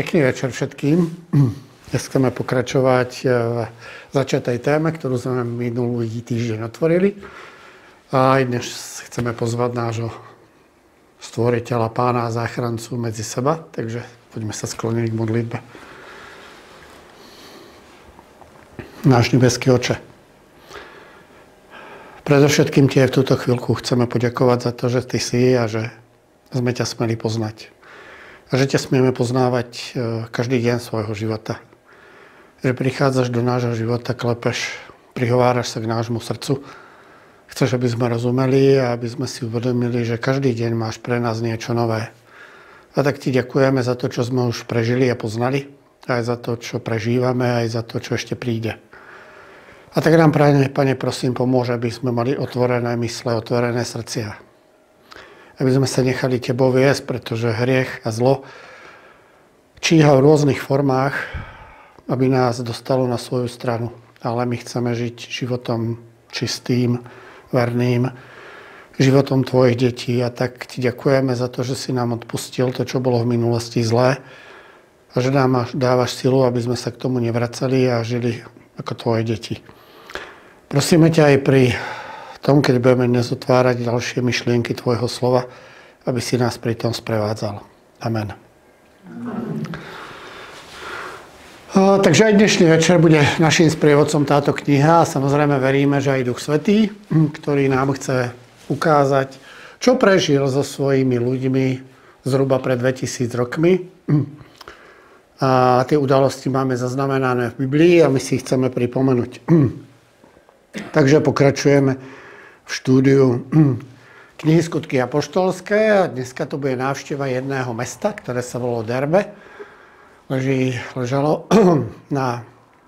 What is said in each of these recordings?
Pekný večer všetkým. Dnes chceme pokračovať v začatej téme, ktorú sme minulý týždeň otvorili. A aj dnes chceme pozvať nášho stvoriteľa, pána a záchrancu medzi seba. Takže poďme sa skloniť k modlitbe. Náš nebeský Oče, predovšetkým ti v túto chvíľku chceme poďakovať za to, že ty si a že sme ťa smeli poznať. A že ťa smieme poznávať každý deň svojho života. Že prichádzaš do nášho života, klepeš, prihováraš sa k nášmu srdcu. Chceš, aby sme rozumeli a aby sme si uvedomili, že každý deň máš pre nás niečo nové. A tak ti ďakujeme za to, čo sme už prežili a poznali. Aj za to, čo prežívame, aj za to, čo ešte príde. A tak nám, Pane, prosím, pomôže, aby sme mali otvorené mysle, otvorené srdcia. Aby sme sa nechali tebou viesť, pretože hriech a zlo číha v rôznych formách, aby nás dostalo na svoju stranu. Ale my chceme žiť životom čistým, verným, životom tvojich detí. A tak ti ďakujeme za to, že si nám odpustil to, čo bolo v minulosti zlé. A že nám dávaš silu, aby sme sa k tomu nevracali a žili ako tvoje deti. Prosíme ťa aj pri tom, keď budeme dnes otvárať ďalšie myšlienky tvojho slova, aby si nás pri tom sprevádzal. Amen. Takže aj dnešný večer bude našim sprievodcom táto kniha a samozrejme veríme, že aj Duch Svätý, ktorý nám chce ukázať, čo prežil so svojimi ľuďmi zhruba pred 2000 rokmi. A tie udalosti máme zaznamenané v Biblii a my si ich chceme pripomenúť. Takže pokračujeme v štúdiu knihy Skutky apoštolské a dneska to bude návšteva jedného mesta, ktoré sa volalo Derbe. Ležalo na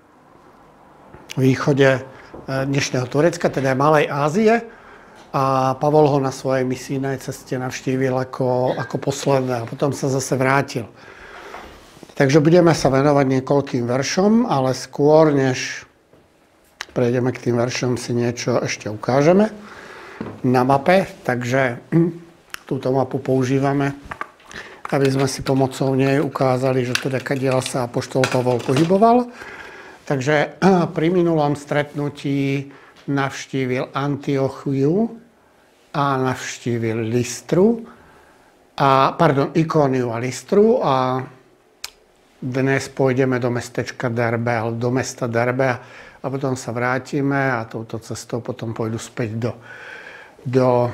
východe dnešného Turecka, teda Malej Ázie, a Pavol ho na svojej misijnej ceste navštívil ako posledné a potom sa zase vrátil. Takže budeme sa venovať niekoľkým veršom, ale skôr než prejdeme k tým veršom, si niečo ešte ukážeme na mape. Takže túto mapu používame, aby sme si pomocou nej ukázali, že teda kadiaľ sa apoštol Pavol pohyboval. Takže pri minulom stretnutí navštívil Antiochiu a navštívil Ikoniu a Lystru a dnes pôjdeme do mestečka Derbe, alebo do mesta Derbe a potom sa vrátime a touto cestou potom pôjdu späť do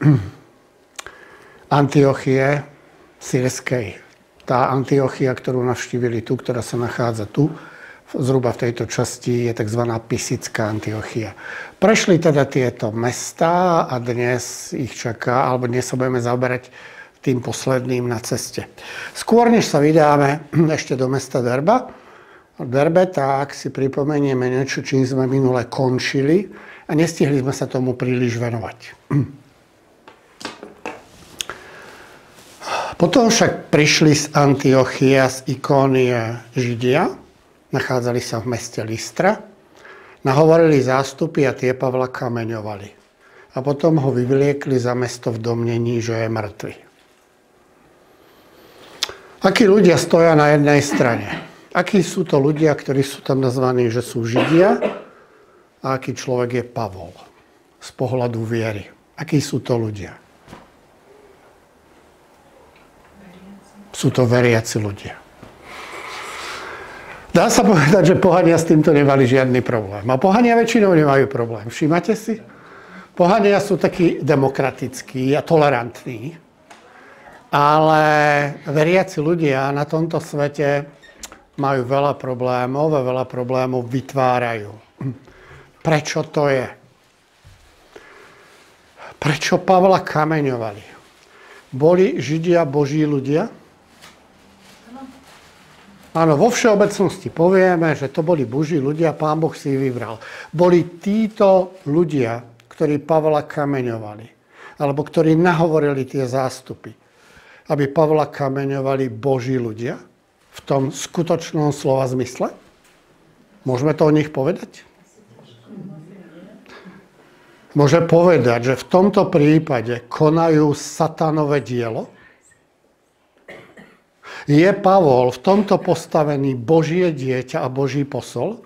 Antiochie syrskej. Tá Antiochia, ktorú navštívili tu, ktorá sa nachádza tu, zhruba v tejto časti, je tzv. Pisická Antiochia. Prešli teda tieto mestá a dnes ich čaká, alebo dnes sa budeme zaoberať tým posledným na ceste. Skôr, než sa vydáme ešte do mesta Derbe, tak si pripomenieme niečo, čím sme minule končili a nestihli sme sa tomu príliš venovať. Potom však prišli z Antiochia, z Ikónie Židia, nachádzali sa v meste Lystra, nahovorili zástupy a tie Pavla kameňovali. A potom ho vyvliekli za mesto v domnení, že je mŕtvy. Akí ľudia stoja na jednej strane? Akí sú to ľudia, ktorí sú tam nazvaní, že sú Židia? A aký človek je Pavol z pohľadu viery? Akí sú to ľudia? Sú to veriaci ľudia. Dá sa povedať, že pohania s týmto nemali žiadny problém. A pohania väčšinou nemajú problém. Všímate si? Pohania sú takí demokratickí a tolerantní. Ale veriaci ľudia na tomto svete majú veľa problémov a veľa problémov vytvárajú. Prečo to je? Prečo Pavla kameňovali? Boli Židia Boží ľudia? Áno, vo všeobecnosti povieme, že to boli Boží ľudia, Pán Boh si ich vybral. Boli títo ľudia, ktorí Pavla kameňovali, alebo ktorí nahovorili tie zástupy, aby Pavla kameňovali Boží ľudia v tom skutočnom slova zmysle? Môžeme to o nich povedať? Môže povedať, že v tomto prípade konajú satanové dielo? Je Pavol v tomto postavený Božie dieťa a Boží posol?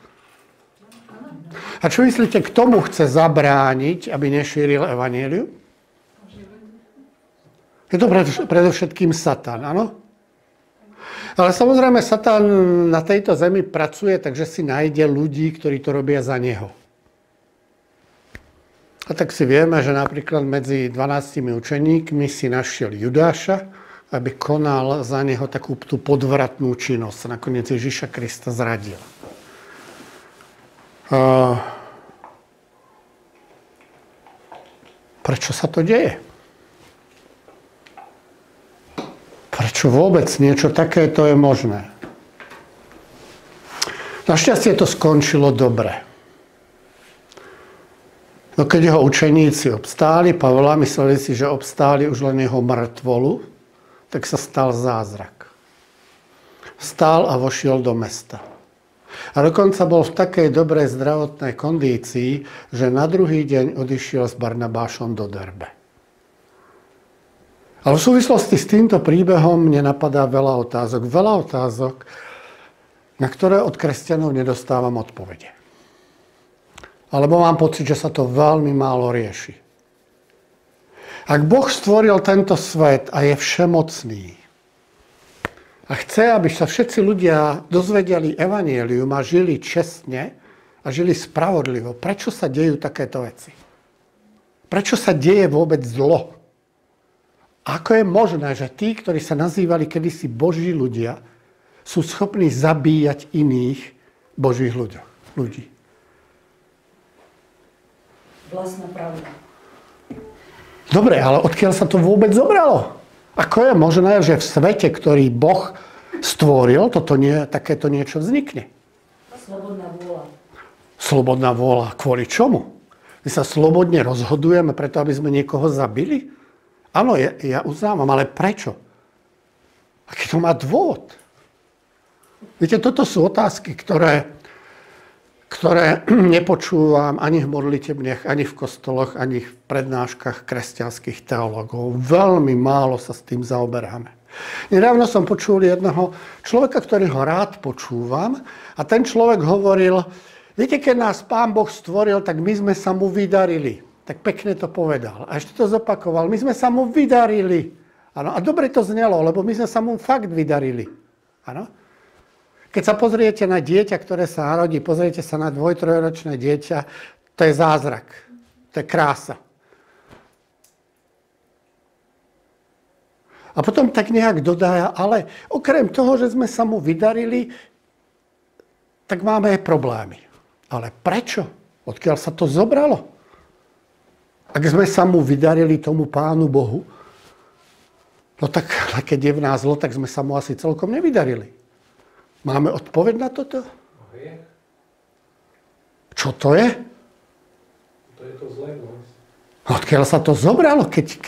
A čo myslíte, k tomu chce zabrániť, aby nešíril evanjelium? Je to predovšetkým Satan, áno? Ale samozrejme, Satan na tejto zemi pracuje, takže si nájde ľudí, ktorí to robia za neho. A tak si vieme, že napríklad medzi 12 učeníkmi si našiel Judáša, aby konal za neho takú tú podvratnú činnosť. Nakoniec Ježiša Krista zradil. Prečo sa to deje? Prečo vôbec niečo takéto je možné? Našťastie to skončilo dobre. No keď jeho učeníci obstáli, Pavla mysleli si, že obstáli už len jeho mŕtvolu, tak sa stal zázrak. Vstál a vošiel do mesta. A dokonca bol v takej dobrej zdravotnej kondícii, že na druhý deň odišiel s Barnabášom do Derbe. Ale v súvislosti s týmto príbehom mne napadá veľa otázok, na ktoré od kresťanov nedostávam odpovede. Alebo mám pocit, že sa to veľmi málo rieši. Ak Boh stvoril tento svet a je všemocný, a chce, aby sa všetci ľudia dozvedeli evanjelium a žili čestne a žili spravodlivo, prečo sa dejú takéto veci? Prečo sa deje vôbec zlo? Ako je možné, že tí, ktorí sa nazývali kedysi Boží ľudia, sú schopní zabíjať iných Božích ľudí? Vlastná pravda. Dobre, ale odkiaľ sa to vôbec zobralo? Ako je možné, že v svete, ktorý Boh stvoril, takéto niečo vznikne? Slobodná vôľa. Slobodná vôľa. Kvôli čomu? My sa slobodne rozhodujeme preto, aby sme niekoho zabili? Áno, ja uznávam, ale prečo? Aký to má dôvod? Viete, toto sú otázky, ktoré nepočúvam ani v modlitebniach, ani v kostoloch, ani v prednáškach kresťanských teológov. Veľmi málo sa s tým zaoberáme. Nedávno som počul jedného človeka, ktorého rád počúvam, a ten človek hovoril, viete, keď nás Pán Boh stvoril, tak my sme sa mu vydarili. Tak pekne to povedal. A ešte to zopakoval, my sme sa mu vydarili. Ano, a dobre to znelo, lebo my sme sa mu fakt vydarili. Áno? Keď sa pozriete na dieťa, ktoré sa narodí, pozriete sa na 2-3-ročné dieťa, to je zázrak. To je krása. A potom tak nejak dodá, ale okrem toho, že sme sa mu vydarili, tak máme aj problémy. Ale prečo? Odkiaľ sa to zobralo? Ak sme sa mu vydarili tomu Pánu Bohu, no tak keď je v nás zlo, tak sme sa mu asi celkom nevydarili. Máme odpoveď na toto? Čo to je? To je to zlé. Odkiaľ sa to zobralo, keď...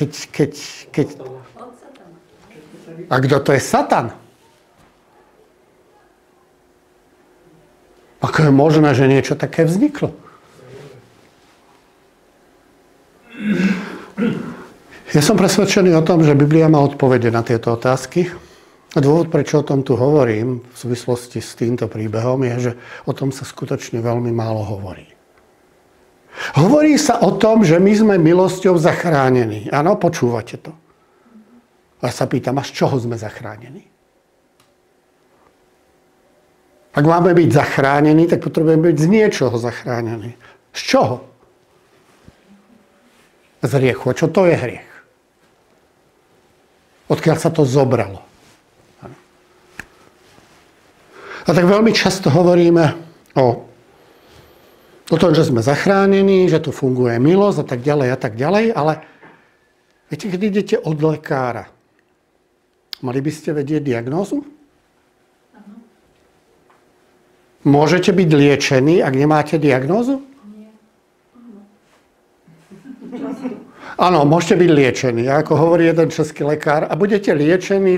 A kto to je Satan? Ako je možné, že niečo také vzniklo? Ja som presvedčený o tom, že Biblia má odpovede na tieto otázky. A dôvod, prečo o tom tu hovorím v súvislosti s týmto príbehom, je, že o tom sa skutočne veľmi málo hovorí. Hovorí sa o tom, že my sme milosťou zachránení. Áno, počúvate to. A sa pýtam, a z čoho sme zachránení? Ak máme byť zachránení, tak potrebujeme byť z niečoho zachránení. Z čoho? Z hriechu. A čo to je hriech? Odkiaľ sa to zobralo? A tak veľmi často hovoríme o tom, že sme zachránení, že tu funguje milosť a tak ďalej, ale viete, keď idete od lekára, mali by ste vedieť diagnózu? Môžete byť liečení, ak nemáte diagnózu? Nie. Áno, môžete byť liečení. Ako hovorí jeden český lekár, a budete liečení.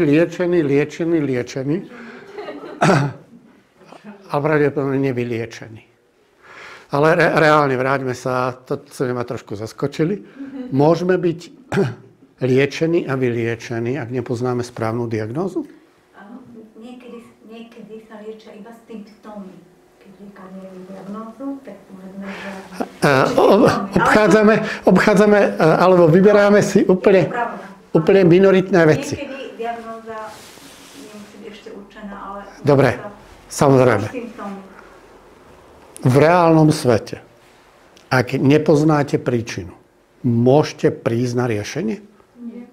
Ale pravdepodobne nevyliečení. Ale reálne, vráťme sa, to sa ma trošku zaskočili. Môžeme byť liečení a vyliečení, ak nepoznáme správnu diagnózu? Áno. symptómy. Keď lekár nevie diagnózu, tak povedzme, že... Obchádzame, alebo vyberáme si úplne minoritné veci. Niekedy diagnóza nemusí byť ešte určená, ale... Dobre, samozrejme. V reálnom svete, ak nepoznáte príčinu, môžete prísť na riešenie? Nie.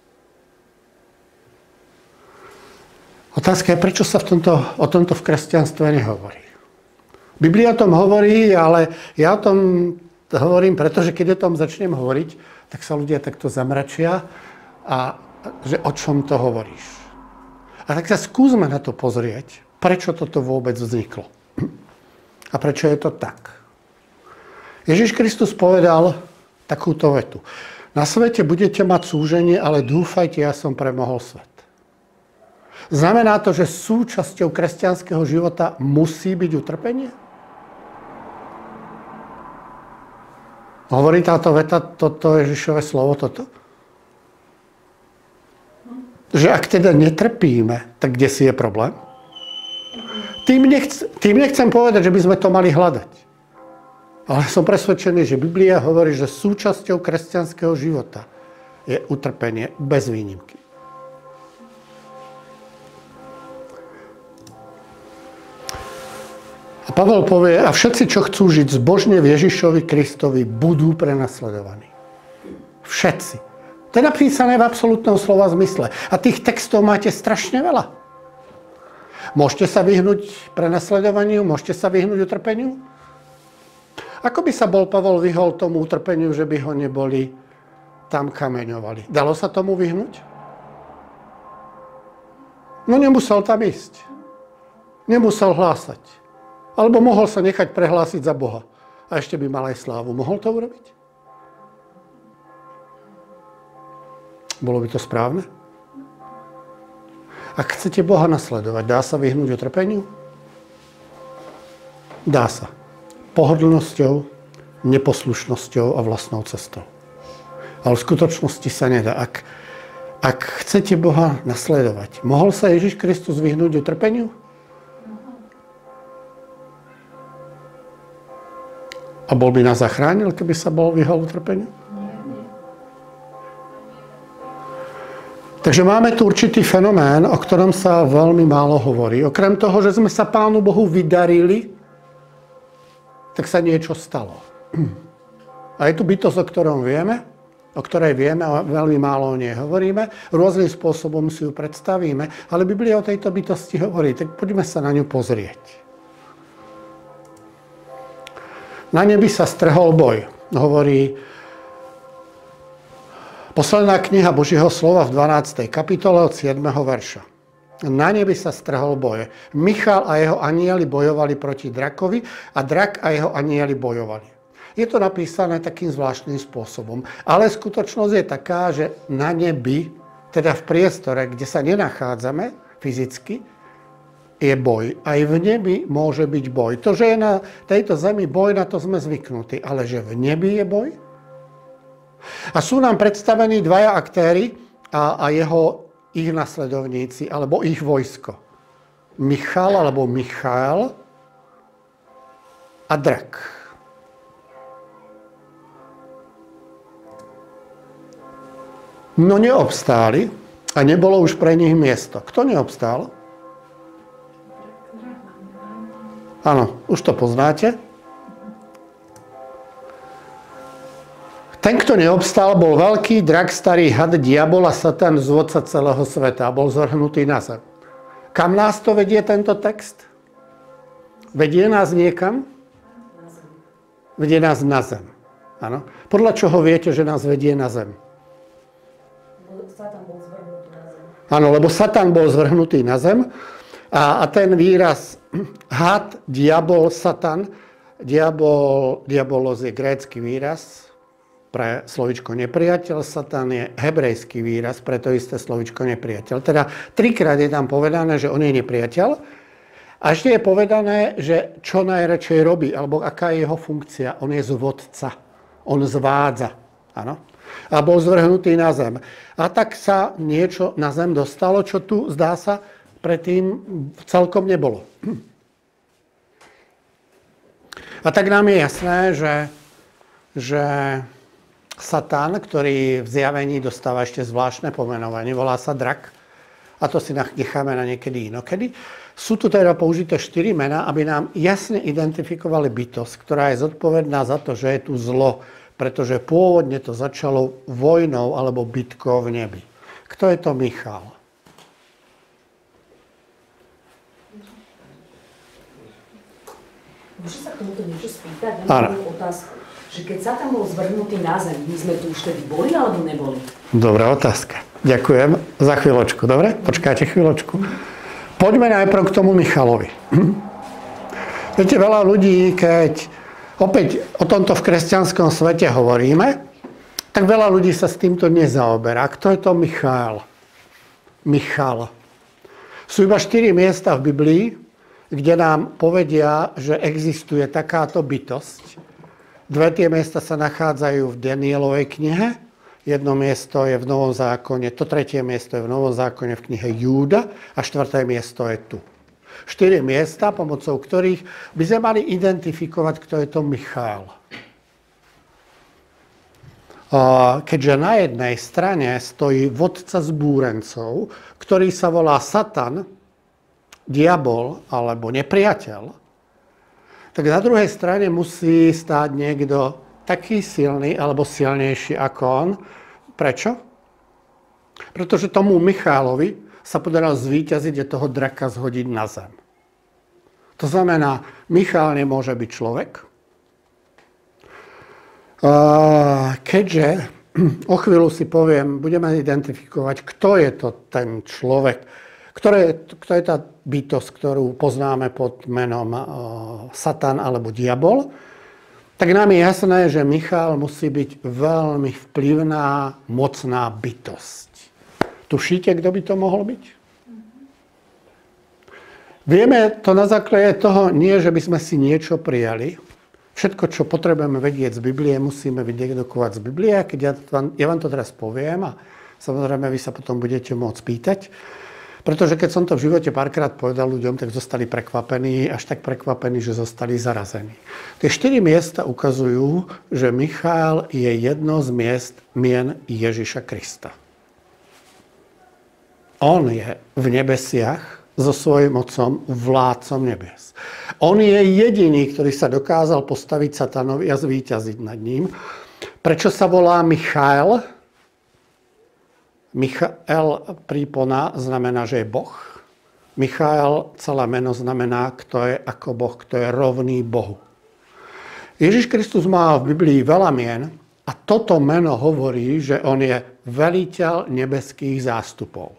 Otázka je, prečo sa o tomto v kresťanstve nehovorí. Biblia o tom hovorí, ale ja o tom hovorím, pretože keď o tom začnem hovoriť, tak sa ľudia takto zamračia a že o čom to hovoríš. A tak sa skúsme na to pozrieť, prečo toto vôbec vzniklo. A prečo je to tak. Ježiš Kristus povedal takúto vetu. Na svete budete mať súženie, ale dúfajte, ja som premohol svet. Znamená to, že súčasťou kresťanského života musí byť utrpenie? Hovorí táto veta, toto Ježišové slovo, toto? Že ak teda netrpíme, tak kde si je problém? Tým nechcem povedať, že by sme to mali hľadať. Ale som presvedčený, že Biblia hovorí, že súčasťou kresťanského života je utrpenie bez výnimky. A Pavel povie, a všetci, čo chcú žiť zbožne v Ježišovi Kristovi, budú prenasledovaní. Všetci. To je napísané v absolútnom slova zmysle. A tých textov máte strašne veľa. Môžete sa vyhnúť prenasledovaniu, môžete sa vyhnúť utrpeniu? Ako by sa bol Pavol vyhol tomu utrpeniu, že by ho neboli tam kameňovali? Dalo sa tomu vyhnúť? No nemusel tam ísť. Nemusel hlásať. Alebo mohol sa nechať prehlásiť za Boha. A ešte by mal aj slávu. Mohol to urobiť? Bolo by to správne? Ak chcete Boha nasledovať, dá sa vyhnúť utrpeniu? Dá sa. Pohodlnosťou, neposlušnosťou a vlastnou cestou. Ale v skutočnosti sa nedá. Ak chcete Boha nasledovať, mohol sa Ježiš Kristus vyhnúť utrpeniu? A bol by nás zachránil, keby sa bol vyhol utrpeniu? Takže máme tu určitý fenomén, o ktorom sa veľmi málo hovorí. Okrem toho, že sme sa Pánu Bohu vydarili, tak sa niečo stalo. A je tu bytosť, o ktorej vieme a veľmi málo o nej hovoríme. Rôznym spôsobom si ju predstavíme, ale Biblia o tejto bytosti hovorí, tak poďme sa na ňu pozrieť. Na nebi sa strhol boj, hovorí posledná kniha Božieho slova v 12. kapitole od 7. verša. Na nebi sa strhol boj. Michal a jeho anjeli bojovali proti drakovi a drak a jeho anjeli bojovali. Je to napísané takým zvláštnym spôsobom. Ale skutočnosť je taká, že na nebi, teda v priestore, kde sa nenachádzame fyzicky, je boj. Aj v nebi môže byť boj. To, že je na tejto zemi boj, na to sme zvyknutí. Ale že v nebi je boj? A sú nám predstavení dvaja aktéri a ich nasledovníci, alebo ich vojsko. Michal, alebo Michael a drak. No neobstáli a nebolo už pre nich miesto. Kto neobstál? Áno, už to poznáte. Ten, kto neobstal, bol veľký drak, starý had, diabol a satan, zvodca celého sveta. Bol zvrhnutý na zem. Kam nás to vedie tento text? Vedie nás niekam? Vedie nás na zem. Áno. Podľa čoho viete, že nás vedie na zem? Satan bol zvrhnutý na zem. Áno, lebo Satan bol zvrhnutý na zem. A ten výraz had, diabol, satan, diabolos je grécky výraz pre slovičko nepriateľ, satan je hebrejský výraz pre to isté slovičko nepriateľ. Teda trikrát je tam povedané, že on je nepriateľ a ešte je povedané, že čo najradšej robí, alebo aká je jeho funkcia. On je zvodca, on zvádza. Áno? A bol zvrhnutý na zem. A tak sa niečo na zem dostalo, čo tu, zdá sa, predtým celkom nebolo. A tak nám je jasné, že Satan, ktorý v zjavení dostáva ešte zvláštne pomenovanie, volá sa drak, a to si necháme na niekedy inokedy. Sú tu teda použité 4 mená, aby nám jasne identifikovali bytosť, ktorá je zodpovedná za to, že je tu zlo, pretože pôvodne to začalo vojnou alebo bitkou v nebi. Kto je to Michal? Môžem sa k tomuto niečo spýtať? Ja mám otázku, že keď Satan bol zvrhnutý na zem, my sme tu už tedy boli alebo neboli? Dobrá otázka. Ďakujem. Za chvíľočku, dobre? Počkáte chvíľočku. Poďme najprv k tomu Michalovi. Viete, veľa ľudí, keď opäť o tomto v kresťanskom svete hovoríme, tak veľa ľudí sa s týmto nezaoberá. Kto je to Michal? Michal. Sú iba 4 miesta v Biblii, kde nám povedia, že existuje takáto bytosť. 2 tie miesta sa nachádzajú v Danielovej knihe, jedno miesto je v Novom zákone, to 3. miesto je v Novom zákone v knihe Júda a 4. miesto je tu. 4 miesta, pomocou ktorých by sme mali identifikovať, kto je to Michal. Keďže na jednej strane stojí vodca zbúrencov, ktorý sa volá Satan, diabol alebo nepriateľ, tak na druhej strane musí stáť niekto taký silný alebo silnejší ako on. Prečo? Pretože tomu Michálovi sa podarilo zvíťaziť a toho draka zhodiť na zem. To znamená, Michál nemôže byť človek. Keďže o chvíľu si poviem, budeme identifikovať, kto je to ten človek, kto je tá bytosť, ktorú poznáme pod menom Satan alebo diabol, tak nám je jasné, že Michal musí byť veľmi vplyvná, mocná bytosť. Tušíte, kto by to mohol byť? Vieme to na základe toho, nie, že by sme si niečo prijali. Všetko, čo potrebujeme vedieť z Biblie, musíme vydedukovať z Biblie. Keď ja vám to teraz poviem a samozrejme vy sa potom budete môcť pýtať, pretože keď som to v živote párkrát povedal ľuďom, tak zostali prekvapení, až tak prekvapení, že zostali zarazení. Tie 4 miesta ukazujú, že Michal je jedno z miest mien Ježiša Krista. On je v nebesiach so svojím mocom vládcom nebies. On je jediný, ktorý sa dokázal postaviť Satanovi a zvíťaziť nad ním. Prečo sa volá Michael? Michael prípona znamená, že je Boh. Michael, celé meno znamená, kto je ako Boh, kto je rovný Bohu. Ježiš Kristus má v Biblii veľa mien a toto meno hovorí, že on je veliteľ nebeských zástupov.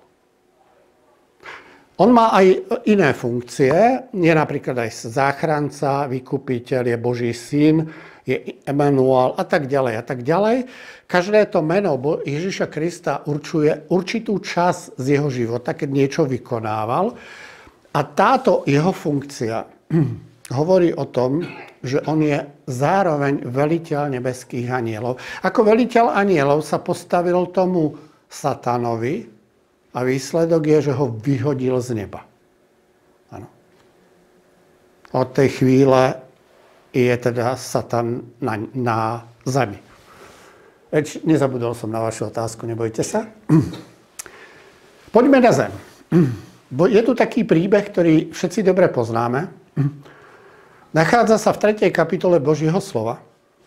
On má aj iné funkcie, je napríklad aj záchranca, vykupiteľ, je Boží syn, je Emanuel a tak ďalej a tak ďalej. Každé to meno Ježiša Krista určuje určitú časť z jeho života, keď niečo vykonával. A táto jeho funkcia hovorí o tom, že on je zároveň veliteľ nebeských anielov. Ako veliteľ anielov sa postavil tomu Satanovi a výsledok je, že ho vyhodil z neba. Ano. Od tej chvíle je teda Satan na zemi. Nezabudol som na vašu otázku, nebojte sa. Poďme na zem. Je tu taký príbeh, ktorý všetci dobre poznáme. Nachádza sa v 3. kapitole Božieho slova.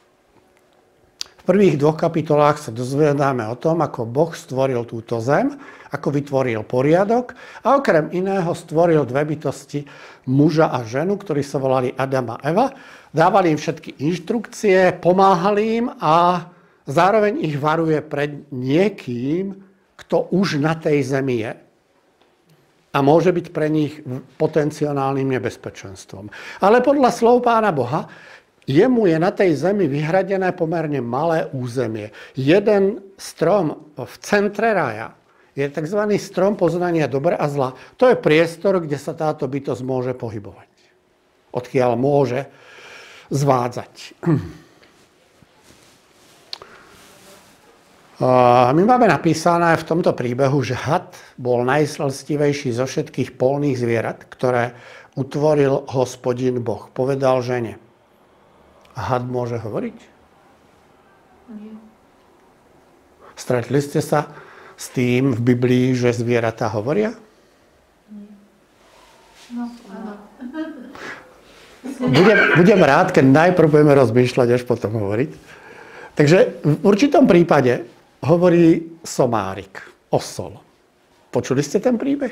V prvých 2 kapitolách sa dozvedáme o tom, ako Boh stvoril túto zem, ako vytvoril poriadok a okrem iného stvoril 2 bytosti, muža a ženu, ktorí sa volali Adam a Eva. Dávali im všetky inštrukcie, pomáhali im a zároveň ich varuje pred niekým, kto už na tej zemi je a môže byť pre nich potenciálnym nebezpečenstvom. Ale podľa slov Pána Boha, jemu je na tej zemi vyhradené pomerne malé územie. Jeden strom v centre raja je tzv. Strom poznania dobra a zla. To je priestor, kde sa táto bytosť môže pohybovať. Odkiaľ môže zvádzať. My máme napísané v tomto príbehu, že had bol najslstivejší zo všetkých polných zvierat, ktoré utvoril Hospodin Boh. Povedal žene: had môže hovoriť? Nie. Stretli ste sa s tým v Biblii, že zvieratá hovoria? No, áno. Budem rád, keď najprv budeme rozmýšľať, až potom hovoriť. Takže v určitom prípade hovorí somárik, osol. Počuli ste ten príbeh?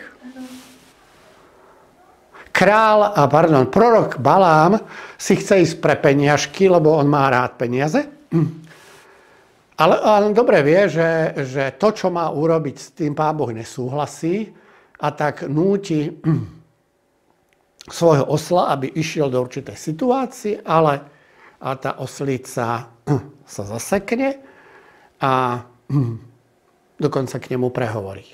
Prorok Balám si chce ísť pre peniažky, lebo on má rád peniaze. Ale on dobre vie, že to, čo má urobiť, s tým Pán Boh nesúhlasí a tak núti svojho osla, aby išiel do určitej situácie, ale tá oslica sa zasekne a dokonca k nemu prehovorí.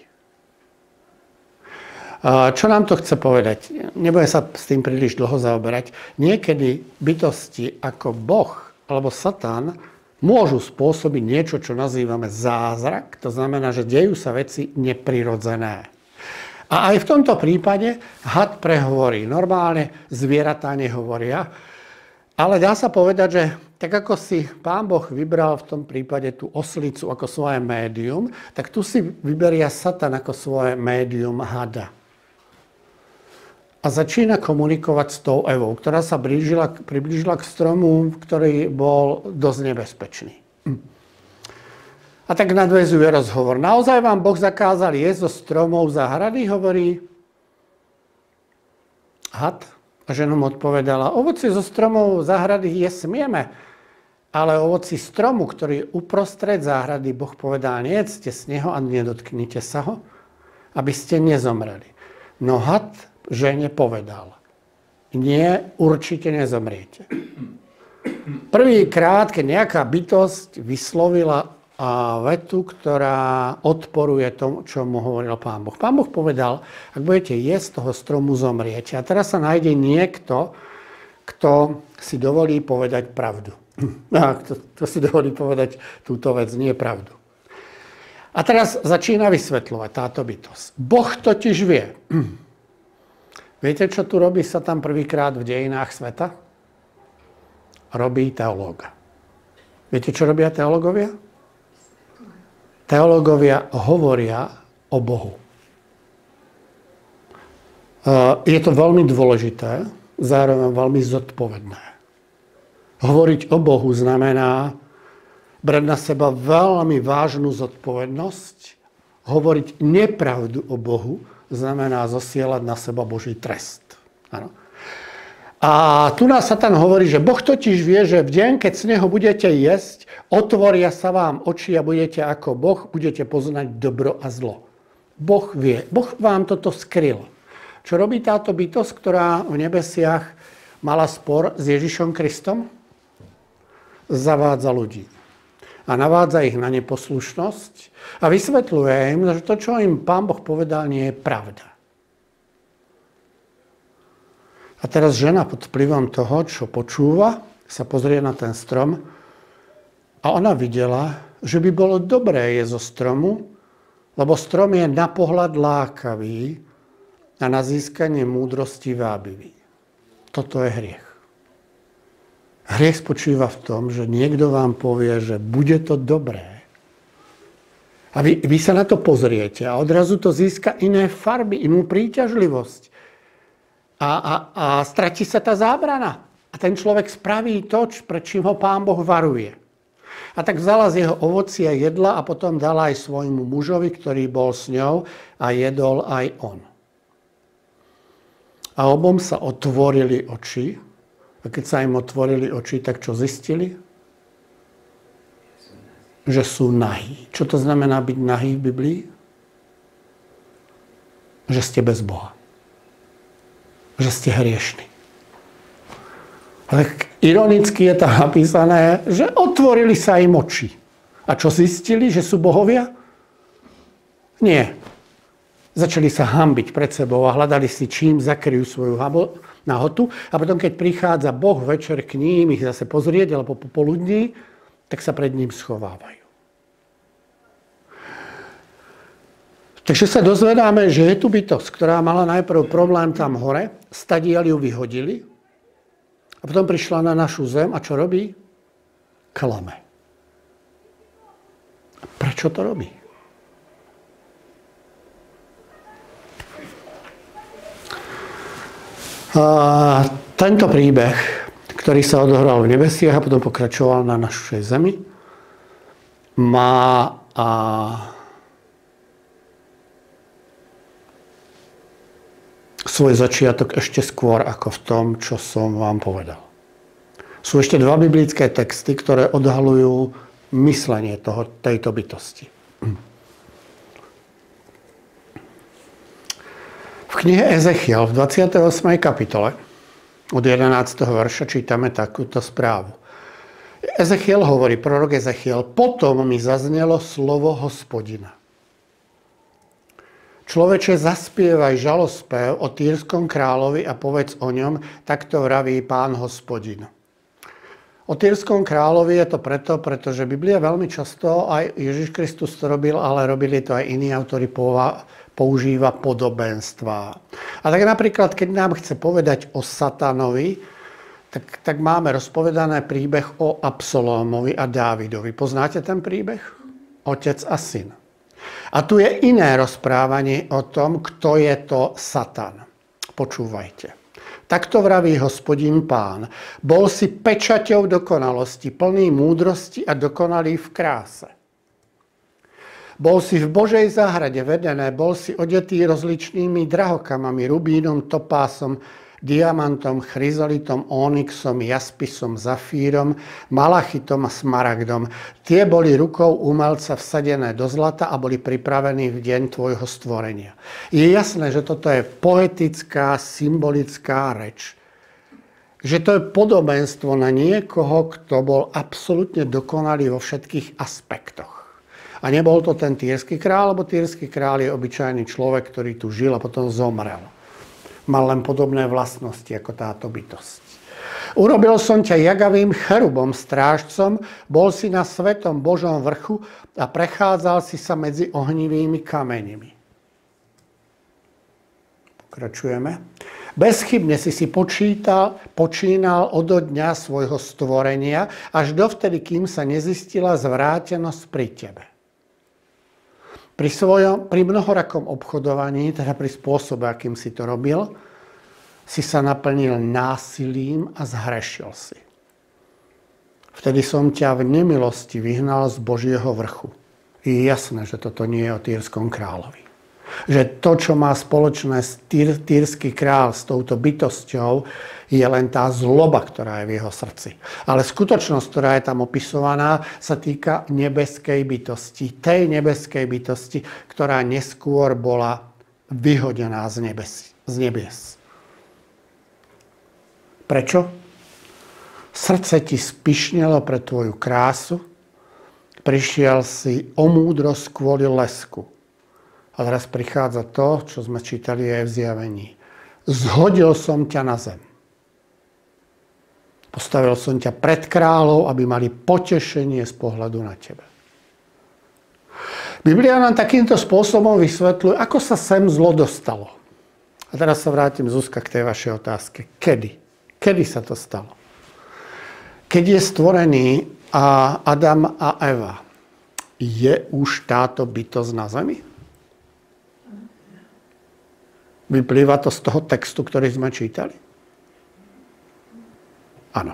Čo nám to chce povedať? Nebudem sa s tým príliš dlho zaoberať. Niekedy bytosti ako Boh alebo Satan môžu spôsobiť niečo, čo nazývame zázrak. To znamená, že dejú sa veci neprirodzené. A aj v tomto prípade had prehovorí. Normálne zvieratá nehovoria. Ale dá sa povedať, že tak ako si Pán Boh vybral v tom prípade tú oslicu ako svoje médium, tak tu si vyberia Satan ako svoje médium hada. A začína komunikovať s tou Evou, ktorá sa priblížila k stromu, ktorý bol dosť nebezpečný. A tak nadväzuje rozhovor. Naozaj vám Boh zakázal jesť zo stromov záhrady, hovorí had. A žena mu odpovedala, ovoci zo stromov záhrady jesť smieme, ale ovoci stromu, ktorý je uprostred záhrady, Boh povedal, nejedzte z neho a nedotknite sa ho, aby ste nezomreli. No had žene povedal, nie, určite nezomriete. Prvýkrát, keď nejaká bytosť vyslovila vetu, ktorá odporuje tomu, čo mu hovoril Pán Boh. Pán Boh povedal, ak budete jesť toho stromu, zomriete. A teraz sa nájde niekto, kto si dovolí povedať pravdu. Kto si dovolí povedať túto vec, nie pravdu. A teraz začína vysvetľovať táto bytosť. Boh totiž vie. Viete, čo tu robí sa tam prvýkrát v dejinách sveta? Robí teológa. Viete, čo robia teológovia? Teológovia hovoria o Bohu. Je to veľmi dôležité, zároveň veľmi zodpovedné. Hovoriť o Bohu znamená brať na seba veľmi vážnu zodpovednosť. Hovoriť nepravdu o Bohu znamená zosielať na seba Boží trest. Áno. A tu nás Satan hovorí, že Boh totiž vie, že v deň, keď z neho budete jesť, otvoria sa vám oči a budete ako Boh, budete poznať dobro a zlo. Boh vie. Boh vám toto skryl. Čo robí táto bytosť, ktorá v nebesiach mala spor s Ježišom Kristom? Zavádza ľudí. A navádza ich na neposlušnosť a vysvetľuje im, že to, čo im Pán Boh povedal, nie je pravda. A teraz žena pod vplyvom toho, čo počúva, sa pozrie na ten strom a ona videla, že by bolo dobré jesť zo stromu, lebo strom je na pohľad lákavý a na získanie múdrosti vábivý. Toto je hriech. Hriech spočíva v tom, že niekto vám povie, že bude to dobré. A vy sa na to pozriete a odrazu to získa iné farby, inú príťažlivosť. A stratí sa tá zábrana. A ten človek spraví to, pred čím ho Pán Boh varuje. A tak vzala z jeho ovocia jedla a potom dala aj svojmu mužovi, ktorý bol s ňou a jedol aj on. A obom sa otvorili oči. A keď sa im otvorili oči, tak čo zistili? Že sú nahí. Čo to znamená byť nahý v Biblii? Že ste bez Boha. Že ste hriešni. Ale ironicky je tam napísané, že otvorili sa im oči. A čo zistili? Že sú bohovia? Nie. Začali sa hanbiť pred sebou a hľadali si, čím zakryjú svoju nahotu. A potom, keď prichádza Boh večer k ním, ich zase pozrieť, alebo popoludní, tak sa pred ním schovávajú. Takže sa dozvedáme, že je tu bytosť, ktorá mala najprv problém tam hore, stadiaľ ju vyhodili A potom prišla na našu zem a čo robí? Klame. Prečo to robí? A tento príbeh, ktorý sa odohral v nebesiach a potom pokračoval na našej zemi, má svoj začiatok ešte skôr ako v tom, čo som vám povedal. Sú ešte dva biblické texty, ktoré odhalujú myslenie tejto bytosti. V knihe Ezechiel v 28. kapitole od 11. verša čítame takúto správu. Ezechiel hovorí, prorok Ezechiel, potom mi zaznelo slovo Hospodina. Človeče, zaspievaj žalospev o Týrskom kráľovi a povedz o ňom, takto vraví Pán Hospodin. O Týrskom kráľovi je to preto, pretože Biblia veľmi často, aj Ježiš Kristus to robil, ale robili to aj iní autori, používa podobenstva. A tak napríklad, keď nám chce povedať o Satanovi, tak máme rozpovedané príbeh o Absalómovi a Dávidovi. Poznáte ten príbeh? Otec a syn. A tu je iné rozprávanie o tom, kto je to Satan. Počúvajte. Takto vraví Hospodin Pán. Bol si pečaťou dokonalosti, plný múdrosti a dokonalý v kráse. Bol si v Božej záhrade vedené, bol si odetý rozličnými drahokamami, rubínom, topásom, diamantom, chryzolitom, onyxom, jaspisom, zafírom, malachitom a smaragdom. Tie boli rukou umelca vsadené do zlata a boli pripravení v deň tvojho stvorenia. Je jasné, že toto je poetická, symbolická reč. Že to je podobenstvo na niekoho, kto bol absolútne dokonalý vo všetkých aspektoch. A nebol to ten Týrsky kráľ, lebo Týrsky kráľ je obyčajný človek, ktorý tu žil a potom zomrel. Mal len podobné vlastnosti ako táto bytosť. Urobil som ťa jagavým cherubom, strážcom, bol si na svetom Božom vrchu a prechádzal si sa medzi ohnivými kameňmi. Pokračujeme. Bezchybne si počínal od dňa svojho stvorenia, až dovtedy, kým sa nezistila zvrátenosť pri tebe. Pri mnohorakom obchodovaní, teda pri spôsobe, akým si to robil, si sa naplnil násilím a zhrešil si. Vtedy som ťa v nemilosti vyhnal z Božieho vrchu. Je jasné, že toto nie je o Týrskom kráľovi. Že to, čo má spoločné Týrsky kráľ s touto bytosťou, je len tá zloba, ktorá je v jeho srdci. Ale skutočnosť, ktorá je tam opisovaná, sa týka nebeskej bytosti. Tej nebeskej bytosti, ktorá neskôr bola vyhodená z nebies. Prečo? Srdce ti spišnelo pre tvoju krásu, prišiel si o múdrosť kvôli lesku. A teraz prichádza to, čo sme čítali aj v Zjavení. Zhodil som ťa na zem. Postavil som ťa pred kráľov, aby mali potešenie z pohľadu na teba. Biblia nám takýmto spôsobom vysvetľuje, ako sa sem zlo dostalo. A teraz sa vrátim, Zuzka, k tej vašej otázke. Kedy? Kedy sa to stalo? Keď je stvorený Adam a Eva, je už táto bytosť na zemi? Vyplýva to z toho textu, ktorý sme čítali? Áno.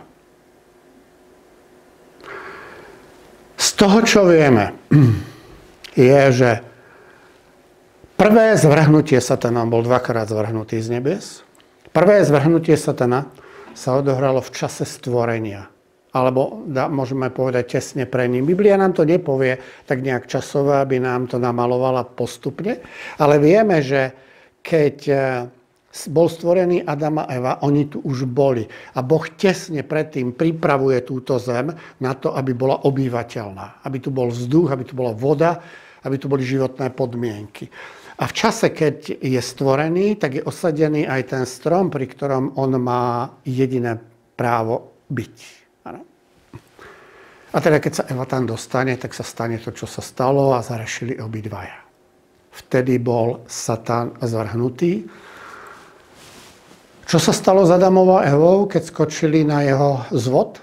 Z toho, čo vieme, je, že prvé zvrhnutie Satana, bol dvakrát zvrhnutý z nebies, prvé zvrhnutie Satana sa odohralo v čase stvorenia. Alebo môžeme povedať tesne pre ním. Biblia nám to nepovie tak nejak časové, aby nám to namalovala postupne, ale vieme, že keď bol stvorený Adam a Eva, oni tu už boli. A Boh tesne predtým pripravuje túto zem na to, aby bola obývateľná. Aby tu bol vzduch, aby tu bola voda, aby tu boli životné podmienky. A v čase, keď je stvorený, tak je osadený aj ten strom, pri ktorom on má jediné právo byť. Ano? A teda, keď sa Eva tam dostane, tak sa stane to, čo sa stalo a zarešili obidvaja. Vtedy bol Satan zvrhnutý. Čo sa stalo s Adamom a Evou, keď skočili na jeho zvod?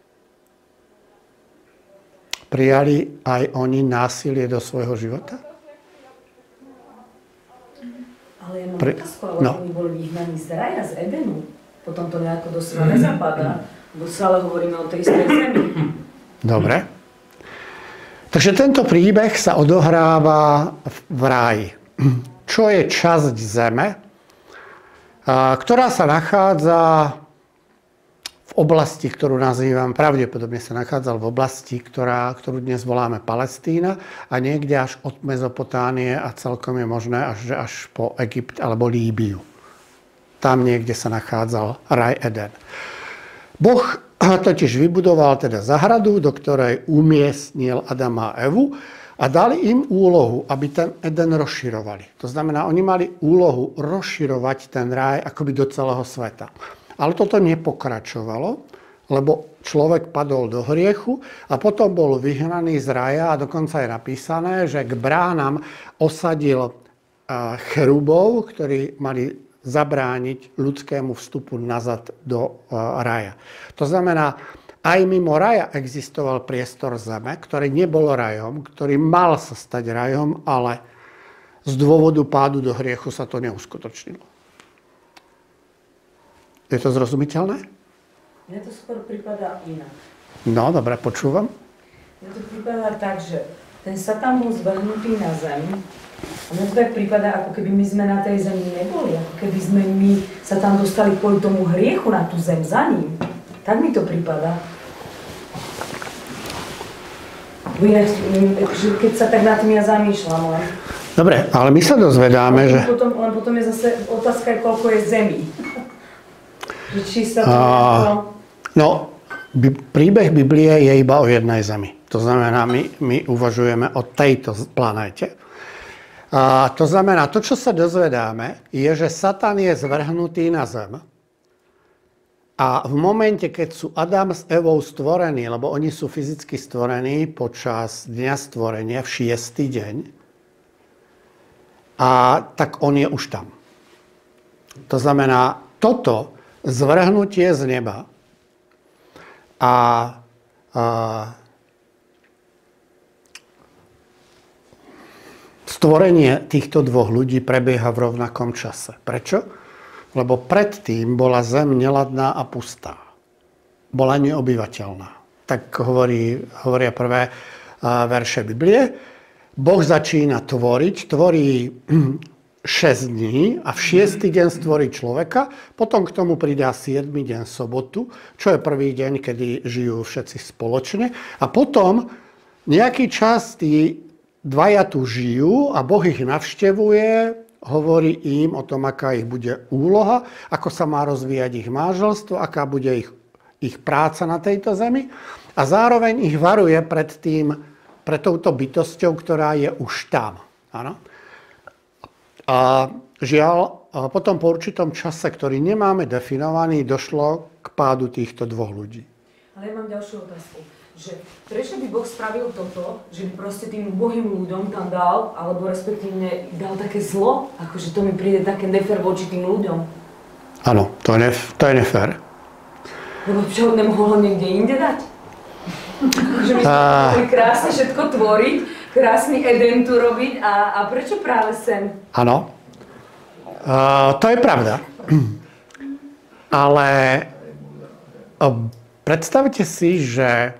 Prijali aj oni násilie do svojho života? Ale ja mám otázku, ale oni boli vyhnaní z raja, z Edenu. Potom to nejako do seba nezapadá. Bo stále hovoríme o tej istej zemi. Dobre. Takže tento príbeh sa odohráva v ráji. Čo je časť zeme, ktorá sa nachádza v oblasti, ktorú nazývam, pravdepodobne sa nachádzal v oblasti, ktorú dnes voláme Palestína a niekde až od Mezopotánie a celkom je možné až po Egypt alebo Líbiu. Tam niekde sa nachádzal raj Eden. Boh totiž vybudoval teda zahradu, do ktorej umiestnil Adama a Evu a dali im úlohu, aby ten Eden rozširovali. To znamená, oni mali úlohu rozširovať ten raj akoby do celého sveta. Ale toto nepokračovalo, lebo človek padol do hriechu a potom bol vyhnaný z raja a dokonca je napísané, že k bránam osadil cherubov, ktorí mali zabrániť ľudskému vstupu nazad do raja. To znamená, aj mimo raja existoval priestor zeme, ktorý nebol rajom, ktorý mal sa stať rajom, ale z dôvodu pádu do hriechu sa to neuskutočnilo. Je to zrozumiteľné? Mne to skôr prípada inak. No, dobre, počúvam. Mne to prípada tak, že ten Satan bol zvrhnutý na zem a mne to tak prípada, ako keby my sme na tej zemi neboli, ako keby sme my sa tam dostali kvôli tomu hriechu na tú zem za ním. Tak mi to prípada. Keď sa tak nad tým ja zamýšľam len. Dobre, ale my sa dozvedáme, že... Potom je zase otázka, koľko je zemí. Či sa to... No, príbeh Biblie je iba o jednej zemi. To znamená, my uvažujeme o tejto planéte. To znamená, to, čo sa dozvedáme, je, že Satan je zvrhnutý na zem. A v momente, keď sú Adam s Evou stvorení, lebo oni sú fyzicky stvorení počas dňa stvorenia v 6. deň, tak on je už tam. To znamená, toto zvrhnutie z neba a stvorenie týchto dvoch ľudí prebieha v rovnakom čase. Prečo? Lebo predtým bola zem neladná a pustá. Bola neobyvateľná. Tak hovoria prvé verše Biblie. Boh začína tvoriť, tvorí 6 dní a v 6. deň stvorí človeka, potom k tomu pridá 7. deň sobotu, čo je prvý deň, kedy žijú všetci spoločne. A potom nejaký čas tí dvaja tu žijú a Boh ich navštevuje, hovorí im o tom, aká ich bude úloha, ako sa má rozvíjať ich manželstvo, aká bude ich práca na tejto zemi. A zároveň ich varuje pred touto bytosťou, ktorá je už tam. Áno? A žiaľ, potom po určitom čase, ktorý nemáme definovaný, došlo k pádu týchto dvoch ľudí. Ale ja mám ďalšiu otázku. Že prečo by Boh spravil toto, že by proste tým ubohým ľuďom tam dal, alebo respektívne dal také zlo, akože to mi príde také nefér voči tým ľuďom. Áno, to je nefér. Lebo čo, nemohol ho niekde inde dať? Že my sme mohli krásne všetko tvoriť, krásny Eden tu robiť a prečo práve sem? Áno, to je pravda. Ale predstavte si, že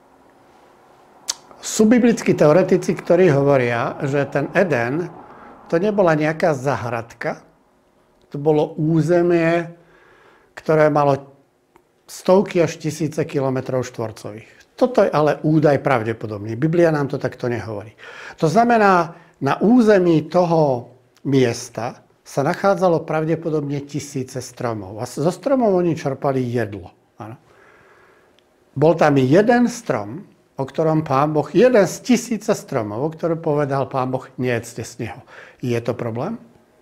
sú biblickí teoretici, ktorí hovoria, že ten Eden to nebola nejaká záhradka, to bolo územie, ktoré malo stovky až tisíce kilometrov štvorcových. Toto je ale údaj pravdepodobný. Biblia nám to takto nehovorí. To znamená, na území toho miesta sa nachádzalo pravdepodobne tisíce stromov. A zo stromov oni čerpali jedlo. Áno. Bol tam jeden strom, o ktorom Pán Boh, jeden z tisíce stromov, o ktorom povedal Pán Boh, nejedzte z neho. Je to problém?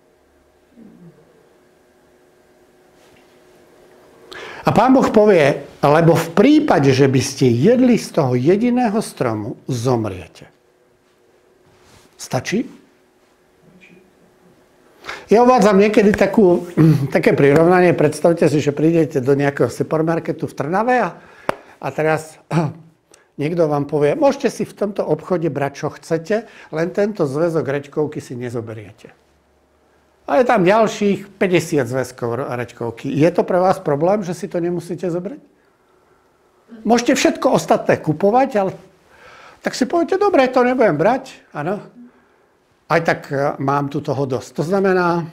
A Pán Boh povie, lebo v prípade, že by ste jedli z toho jediného stromu, zomriete. Stačí? Ja uvádzam niekedy také prirovnanie. Predstavte si, že prídete do nejakého supermarketu v Trnave a teraz niekto vám povie, môžete si v tomto obchode brať, čo chcete, len tento zväzok rečkovky si nezoberiete. A je tam ďalších 50 zväzkov rečkovky. Je to pre vás problém, že si to nemusíte zobrať? Môžete všetko ostatné kupovať, ale tak si poviete, dobre, to nebudem brať. Áno. Aj tak mám tu toho dosť. To znamená,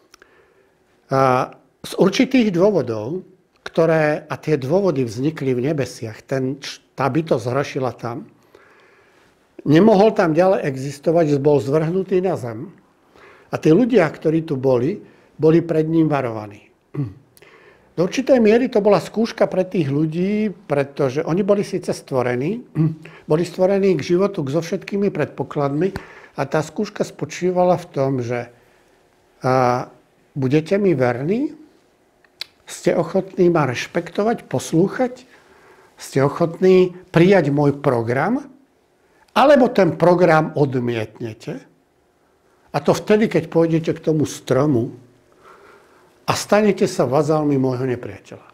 z určitých dôvodov, a tie dôvody vznikli v nebesiach, tá bytosť zhrešila tam, nemohol tam ďalej existovať, bol zvrhnutý na zem. A tí ľudia, ktorí tu boli pred ním varovaní. Do určitej miery to bola skúška pre tých ľudí, pretože oni boli síce stvorení, boli stvorení k životu so všetkými predpokladmi a tá skúška spočívala v tom, že budete mi verní, ste ochotní ma rešpektovať, poslúchať, ste ochotní prijať môj program, alebo ten program odmietnete. A to vtedy, keď pôjdete k tomu stromu, a stanete sa vazalmi môjho nepriateľa.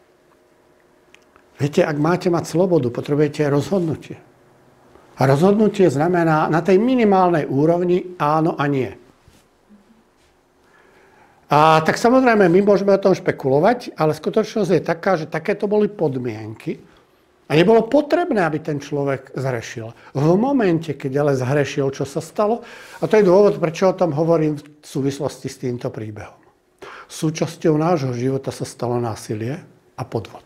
Viete, ak máte mať slobodu, potrebujete rozhodnutie. A rozhodnutie znamená na tej minimálnej úrovni áno a nie. A tak samozrejme, my môžeme o tom špekulovať, ale skutočnosť je taká, že takéto boli podmienky a nebolo potrebné, aby ten človek zhrešil. V momente, keď ale zhrešil, čo sa stalo, a to je dôvod, prečo o tom hovorím v súvislosti s týmto príbehom. Súčasťou nášho života sa stalo násilie a podvod.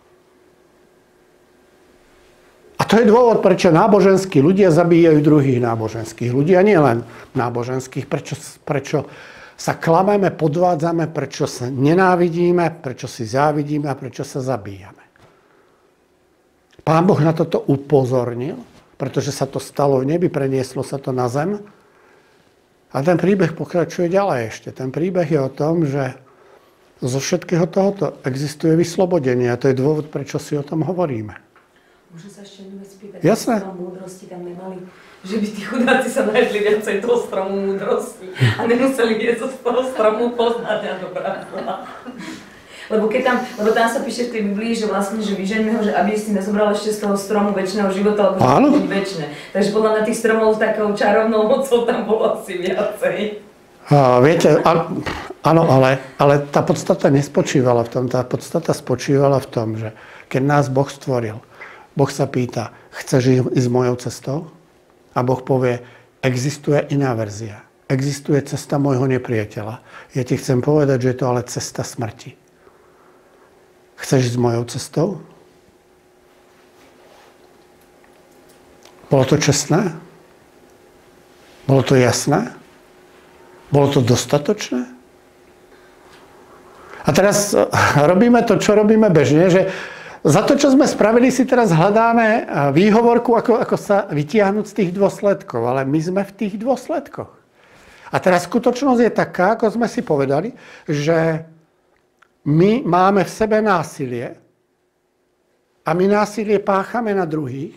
A to je dôvod, prečo náboženskí ľudia zabíjajú druhých náboženských ľudí. A nie len náboženských. Prečo sa klameme, podvádzame, prečo sa nenávidíme, prečo si závidíme a prečo sa zabíjame. Pán Boh na toto upozornil, pretože sa to stalo v nebi, prenieslo sa to na zem. A ten príbeh pokračuje ďalej ešte. Ten príbeh je o tom, že zo všetkého tohoto existuje vyslobodenie. A to je dôvod, prečo si o tom hovoríme. Môžem sa ešte jednu vec spýtať? Jasné. Strom múdrosti tam nemali, že by tí chudáci sa najedli viacej toho stromu múdrosti a nemuseli jesť z toho stromu poznania dobrá zlá. Lebo tam sa píše v tej Biblii, že vlastne, že vyžeňme ho, že aby si nezobral ešte z toho stromu večného života, lebo to byť večné. Takže podľa mňa tých stromov s takou čarovnou mocou tam bolo asi viacej. Viete, áno, ale tá podstata nespočívala v tom. Tá podstata spočívala v tom, že keď nás Boh stvoril, Boh sa pýta, chceš ísť mojou cestou? A Boh povie, existuje iná verzia. Existuje cesta môjho nepriateľa. Ja ti chcem povedať, že je to ale cesta smrti. Chceš ísť mojou cestou? Bolo to čestné? Bolo to jasné? Bolo to dostatočné? A teraz robíme to, čo robíme bežne, že za to, čo sme spravili, si teraz hľadáme výhovorku, ako sa vytiahnuť z tých dôsledkov. Ale my sme v tých dôsledkoch. A teraz skutočnosť je taká, ako sme si povedali, že my máme v sebe násilie a my násilie páchame na druhých.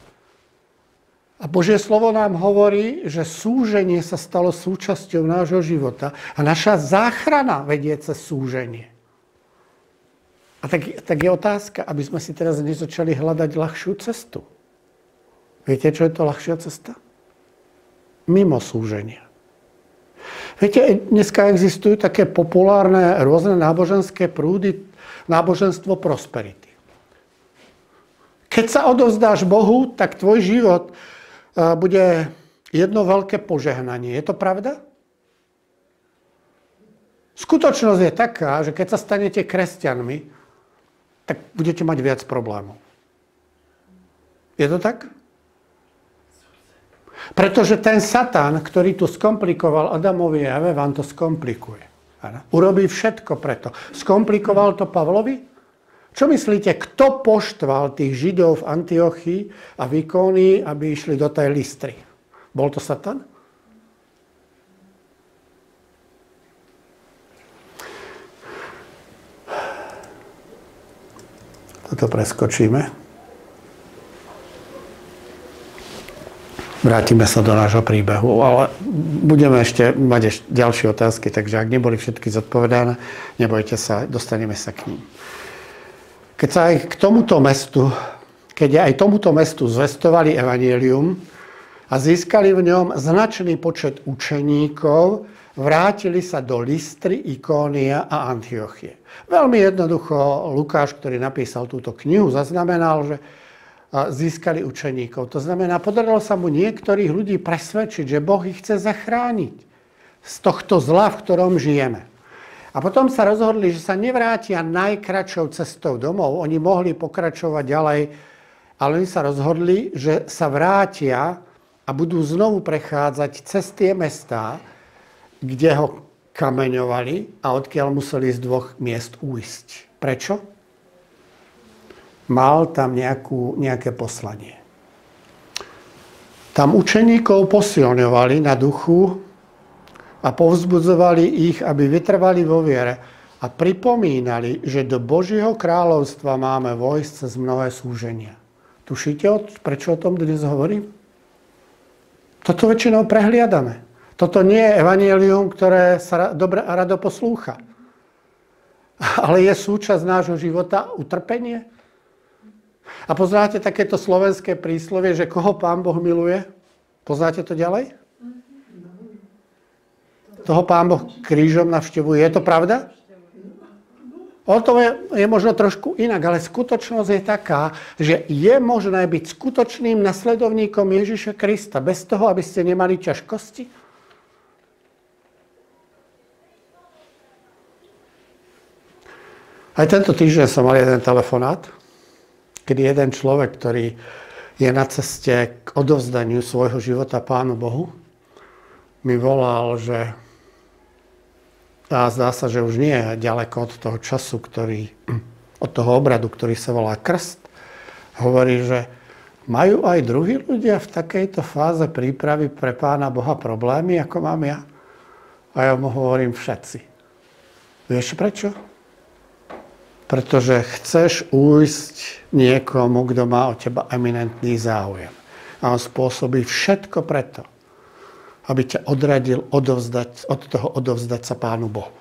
A Božie slovo nám hovorí, že súženie sa stalo súčasťou nášho života a naša záchrana vedie cez súženie. A tak je otázka, aby sme si teraz nezačali hľadať ľahšiu cestu. Viete, čo je to ľahšia cesta? Mimo súženia. Viete, dneska existujú také populárne rôzne náboženské prúdy, náboženstvo prosperity. Keď sa odovzdáš Bohu, tak tvoj život bude jedno veľké požehnanie. Je to pravda? Skutočnosť je taká, že keď sa stanete kresťanmi, tak budete mať viac problémov. Je to tak? Pretože ten Satan, ktorý tu skomplikoval Adamovi a Eve, vám to skomplikuje. Urobí všetko preto. Skomplikoval to Pavlovi? Čo myslíte, kto poštval tých Židov v Antiochii a v Ikonii, aby išli do tej Lystry? Bol to Satan? Toto preskočíme. Vrátime sa do nášho príbehu, ale budeme ešte mať ďalšie otázky, takže ak neboli všetky zodpovedané, nebojte sa, dostaneme sa k ním. Keď sa aj tomuto mestu zvestovali evanjelium a získali v ňom značný počet učeníkov, vrátili sa do Lystry, Ikónia a Antiochie. Veľmi jednoducho Lukáš, ktorý napísal túto knihu, zaznamenal, že získali učeníkov. To znamená, podarilo sa mu niektorých ľudí presvedčiť, že Boh ich chce zachrániť z tohto zla, v ktorom žijeme. A potom sa rozhodli, že sa nevrátia najkratšou cestou domov. Oni mohli pokračovať ďalej, ale oni sa rozhodli, že sa vrátia a budú znovu prechádzať cez tie mestá, kde ho kameňovali a odkiaľ museli z 2 miest uísť. Prečo? Mal tam nejaké poslanie. Tam učeníkov posilňovali na duchu a povzbudzovali ich, aby vytrvali vo viere a pripomínali, že do Božieho kráľovstva máme vojsť cez mnohé súženia. Tušíte, prečo o tom dnes hovorím? Toto väčšinou prehliadame. Toto nie je evanjelium, ktoré sa rado poslúcha. Ale je súčasť nášho života utrpenie. A poznáte takéto slovenské príslovie, že koho Pán Boh miluje? Poznáte to ďalej? Toho Pán Boh krížom navštevuje. Je to pravda? To je možno trošku inak, ale skutočnosť je taká, že je možné byť skutočným nasledovníkom Ježiša Krista bez toho, aby ste nemali ťažkosti? Aj tento týždeň som mal jeden telefonát, kedy jeden človek, ktorý je na ceste k odovzdaniu svojho života Pánu Bohu, mi volal, že zdá sa, že už nie je ďaleko od toho času, od toho obradu, ktorý sa volá krst. Hovorí, že majú aj druhí ľudia v takejto fáze prípravy pre Pána Boha problémy, ako mám ja. A ja mu hovorím všetci. Vieš prečo? Pretože chceš ujsť niekomu, kto má o teba eminentný záujem. A on spôsobí všetko preto, aby ťa odradil od toho odovzdať sa Pánu Bohu.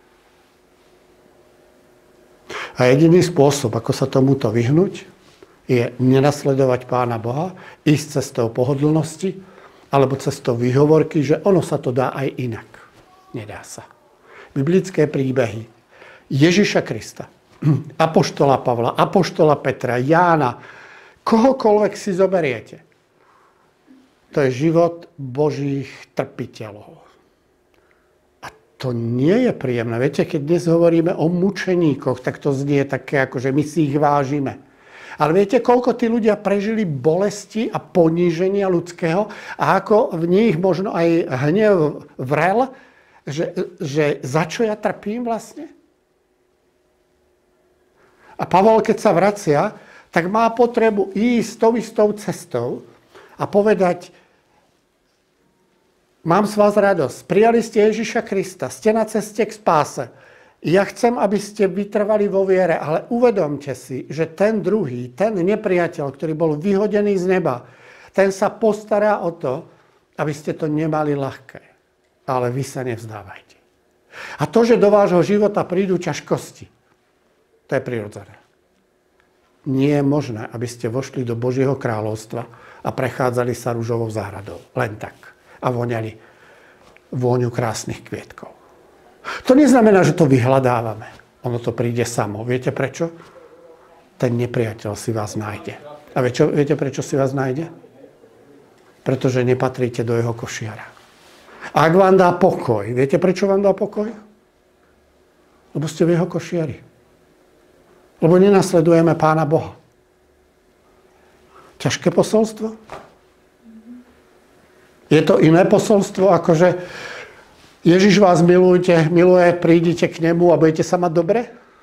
A jediný spôsob, ako sa tomuto vyhnúť, je nenasledovať Pána Boha, ísť cestou pohodlnosti, alebo cestou výhovorky, že ono sa to dá aj inak. Nedá sa. Biblické príbehy Ježiša Krista, apoštola Pavla, apoštola Petra, Jána, kohokoľvek si zoberiete. To je život Božích trpiteľov. A to nie je príjemné. Viete, keď dnes hovoríme o mučeníkoch, tak to znie také, ako že my si ich vážime. Ale viete, koľko tí ľudia prežili bolesti a poníženia ľudského a ako v nich možno aj hnev vrel, že za čo ja trpím vlastne? A Pavol, keď sa vracia, tak má potrebu ísť tou istou cestou a povedať, mám z vás radosť, prijali ste Ježiša Krista, ste na ceste k spáse. Ja chcem, aby ste vytrvali vo viere, ale uvedomte si, že ten druhý, ten nepriateľ, ktorý bol vyhodený z neba, ten sa postará o to, aby ste to nemali ľahké. Ale vy sa nevzdávajte. A to, že do vášho života prídu ťažkosti, to je prirodzené. Nie je možné, aby ste vošli do Božieho kráľovstva a prechádzali sa ružovou záhradou. Len tak. A voňali vôňu krásnych kvietkov. To neznamená, že to vyhľadávame. Ono to príde samo. Viete prečo? Ten nepriateľ si vás nájde. A viete prečo si vás nájde? Pretože nepatríte do jeho košiara. A ak vám dá pokoj, viete prečo vám dá pokoj? Lebo ste v jeho košiari. Lebo nenasledujeme Pána Boha. Ťažké posolstvo? Je to iné posolstvo, ako že Ježiš vás miluje, prídite k nemu a budete sa mať dobre?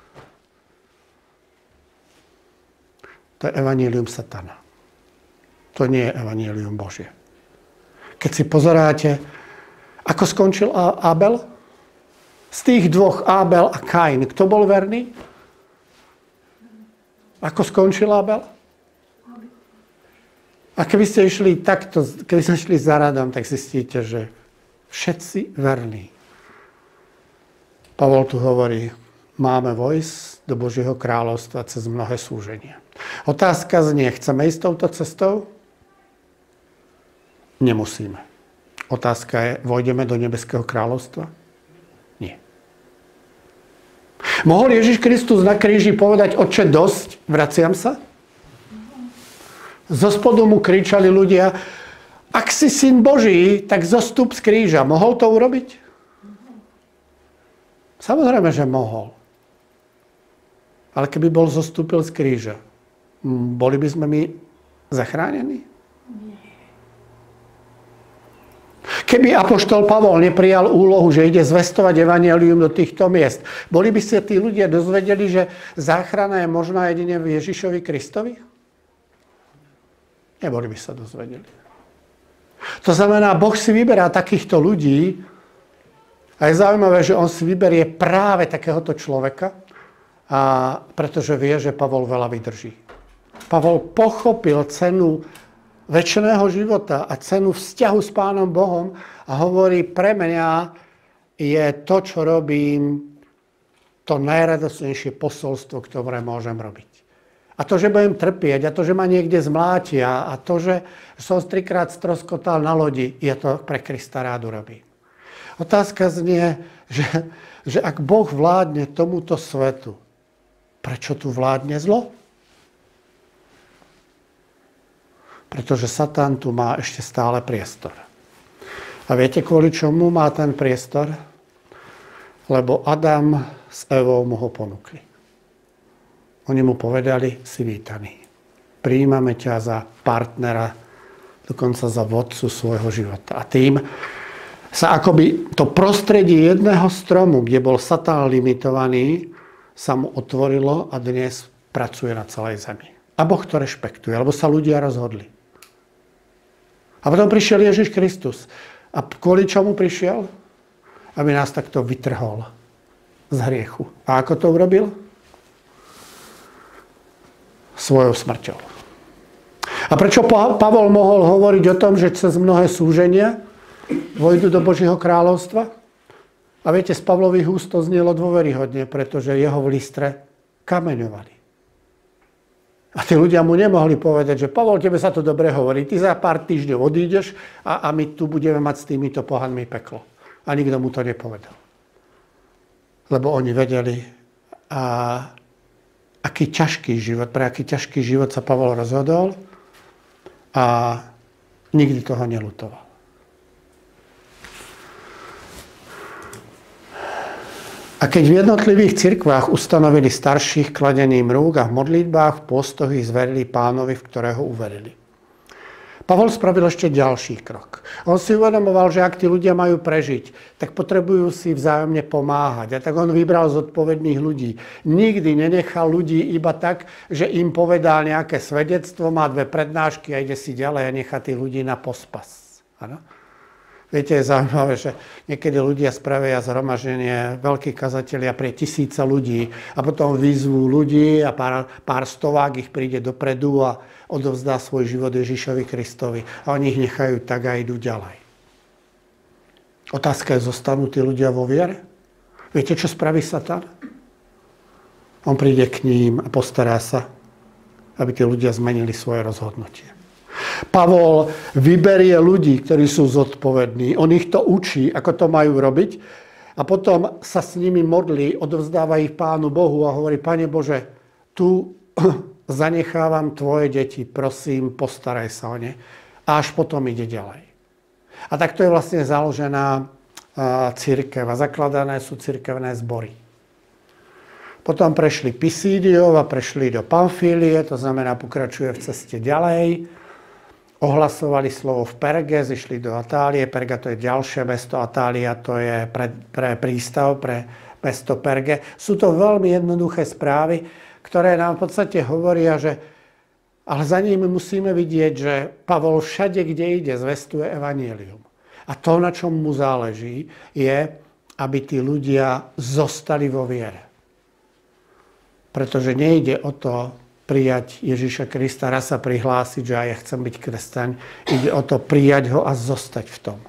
To je evanjelium satana. To nie je evanjelium Božie. Keď si pozeráte, ako skončil Abel? Z tých dvoch Abel a Kain, kto bol verný? Ako skončil Abel? A keby ste išli takto, keby ste išli za radom, tak zistíte, že všetci verní. Pavol tu hovorí, máme vojsť do Božieho kráľovstva cez mnohé súženia. Otázka znie, chceme ísť touto cestou? Nemusíme. Otázka je, vojdeme do nebeského kráľovstva? Nie. Mohol Ježiš Kristus na kríži povedať, Otče, dosť, vraciam sa? Zo spodu mu kričali ľudia, ak si syn Boží, tak zostup z kríža. Mohol to urobiť? Samozrejme, že mohol. Ale keby bol zostúpil z kríža, boli by sme my zachránení? Keby apoštol Pavol neprijal úlohu, že ide zvestovať evanjelium do týchto miest, boli by sa tí ľudia dozvedeli, že záchrana je možná jedine v Ježišovi Kristovi? Neboli by sa dozvedeli. To znamená, Boh si vyberá takýchto ľudí a je zaujímavé, že on si vyberie práve takéhoto človeka, pretože vie, že Pavol veľa vydrží. Pavol pochopil cenu večného života a cenu vzťahu s Pánom Bohom a hovorí, pre mňa je to, čo robím, to najradostnejšie posolstvo, ktoré môžem robiť. A to, že budem trpieť, a to, že ma niekde zmlátia, a to, že som 3-krát stroskotal na lodi, je to pre Krista rád urobím. Otázka znie, že ak Boh vládne tomuto svetu, prečo tu vládne zlo? Pretože Satan tu má ešte stále priestor. A viete, kvôli čomu má ten priestor? Lebo Adam s Evou mu ho ponúkli. Oni mu povedali, si vítaný. Prijímame ťa za partnera, dokonca za vodcu svojho života. A tým sa akoby to prostredie jedného stromu, kde bol Satan limitovaný, sa mu otvorilo a dnes pracuje na celej zemi. A Boh to rešpektuje, lebo sa ľudia rozhodli. A potom prišiel Ježiš Kristus. A kvôli čomu prišiel? Aby nás takto vytrhol z hriechu. A ako to urobil? Svojou smrťou. A prečo Pavol mohol hovoriť o tom, že cez mnohé súženia vojdu do Božieho kráľovstva? A viete, z Pavlových úst to znelo dôveryhodne, pretože jeho v Listre kameňovali. A tí ľudia mu nemohli povedať, že Pavol, tebe sa to dobre hovorí, ty za pár týždňov odídeš a my tu budeme mať s týmito pohanmi peklo. A nikto mu to nepovedal. Lebo oni vedeli, aký ťažký život, pre aký ťažký život sa Pavol rozhodol a nikdy toho neľutoval. A keď v jednotlivých cirkvách ustanovili starších kladením rúk a v modlitbách, v postoch ich zverili Pánovi, v ktorého uverili. Pavol spravil ešte ďalší krok. On si uvedomoval, že ak tí ľudia majú prežiť, tak potrebujú si vzájomne pomáhať. A tak on vybral zodpovedných ľudí. Nikdy nenechal ľudí iba tak, že im povedal nejaké svedectvo, má 2 prednášky a ide si ďalej a nechá tých ľudí na pospas. Ano? Viete, je zaujímavé, že niekedy ľudia spravia zhromaždenie, veľkí kazatelia pre 1000 ľudí a potom vyzvú ľudí a pár stovák ich príde dopredu a odovzdá svoj život Ježišovi Kristovi. A oni ich nechajú tak a idú ďalej. Otázka je, zostanú tí ľudia vo viere? Viete, čo spraví Satan? On príde k ním a postará sa, aby tí ľudia zmenili svoje rozhodnutie. Pavol vyberie ľudí, ktorí sú zodpovední. On ich to učí, ako to majú robiť. A potom sa s nimi modlí, odovzdáva ich Pánu Bohu a hovorí, Pane Bože, tu zanechávam tvoje deti, prosím, postaraj sa o ne. A až potom ide ďalej. A takto je vlastne založená cirkev a zakladané sú cirkevné zbory. Potom prešli Pisídiou a prešli do Pamfílie, to znamená, pokračuje v ceste ďalej. Ohlasovali slovo v Perge, zišli do Atálie. Perga to je ďalšie mesto, Atália to je pre prístav, pre mesto Perge. Sú to veľmi jednoduché správy, ktoré nám v podstate hovoria, že ale za nimi musíme vidieť, že Pavol všade, kde ide, zvestuje evanjelium. A to, na čom mu záleží, je, aby tí ľudia zostali vo viere. Pretože nejde o to, prijať Ježiša Krista, raz sa prihlásiť, že aj ja chcem byť kresťan. Ide o to prijať ho a zostať v tom.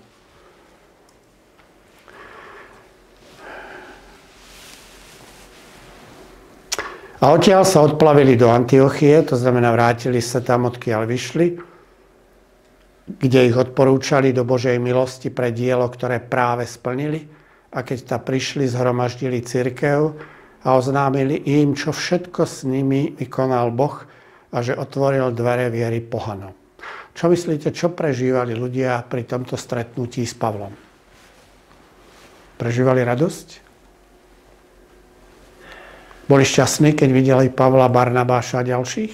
A odtiaľ sa odplavili do Antiochie, to znamená vrátili sa tam, odkiaľ vyšli, kde ich odporúčali do Božej milosti pre dielo, ktoré práve splnili. A keď tam prišli, zhromaždili cirkev a oznámili im, čo všetko s nimi vykonal Boh a že otvoril dvere viery pohanom. Čo myslíte, čo prežívali ľudia pri tomto stretnutí s Pavlom? Prežívali radosť? Boli šťastní, keď videli Pavla, Barnabáša a ďalších?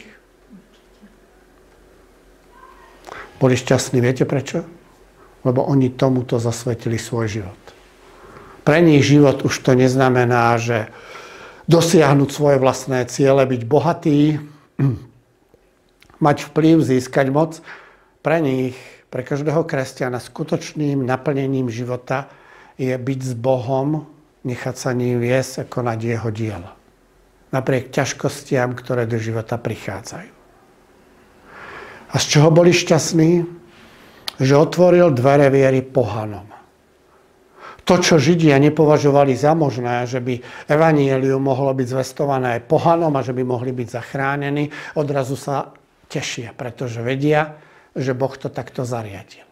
Boli šťastní, viete prečo? Lebo oni tomuto zasvetili svoj život. Pre nich život už to neznamená, že dosiahnuť svoje vlastné ciele, byť bohatý, mať vplyv, získať moc. Pre nich, pre každého kresťana, skutočným naplnením života je byť s Bohom, nechať sa ním viesť a konať jeho dielo. Napriek ťažkostiam, ktoré do života prichádzajú. A z čoho boli šťastní? Že otvoril dvere viery pohanom. To, čo Židia nepovažovali za možné, že by evanjelium mohlo byť zvestované aj pohanom a že by mohli byť zachránení, odrazu sa tešia, pretože vedia, že Boh to takto zariadil.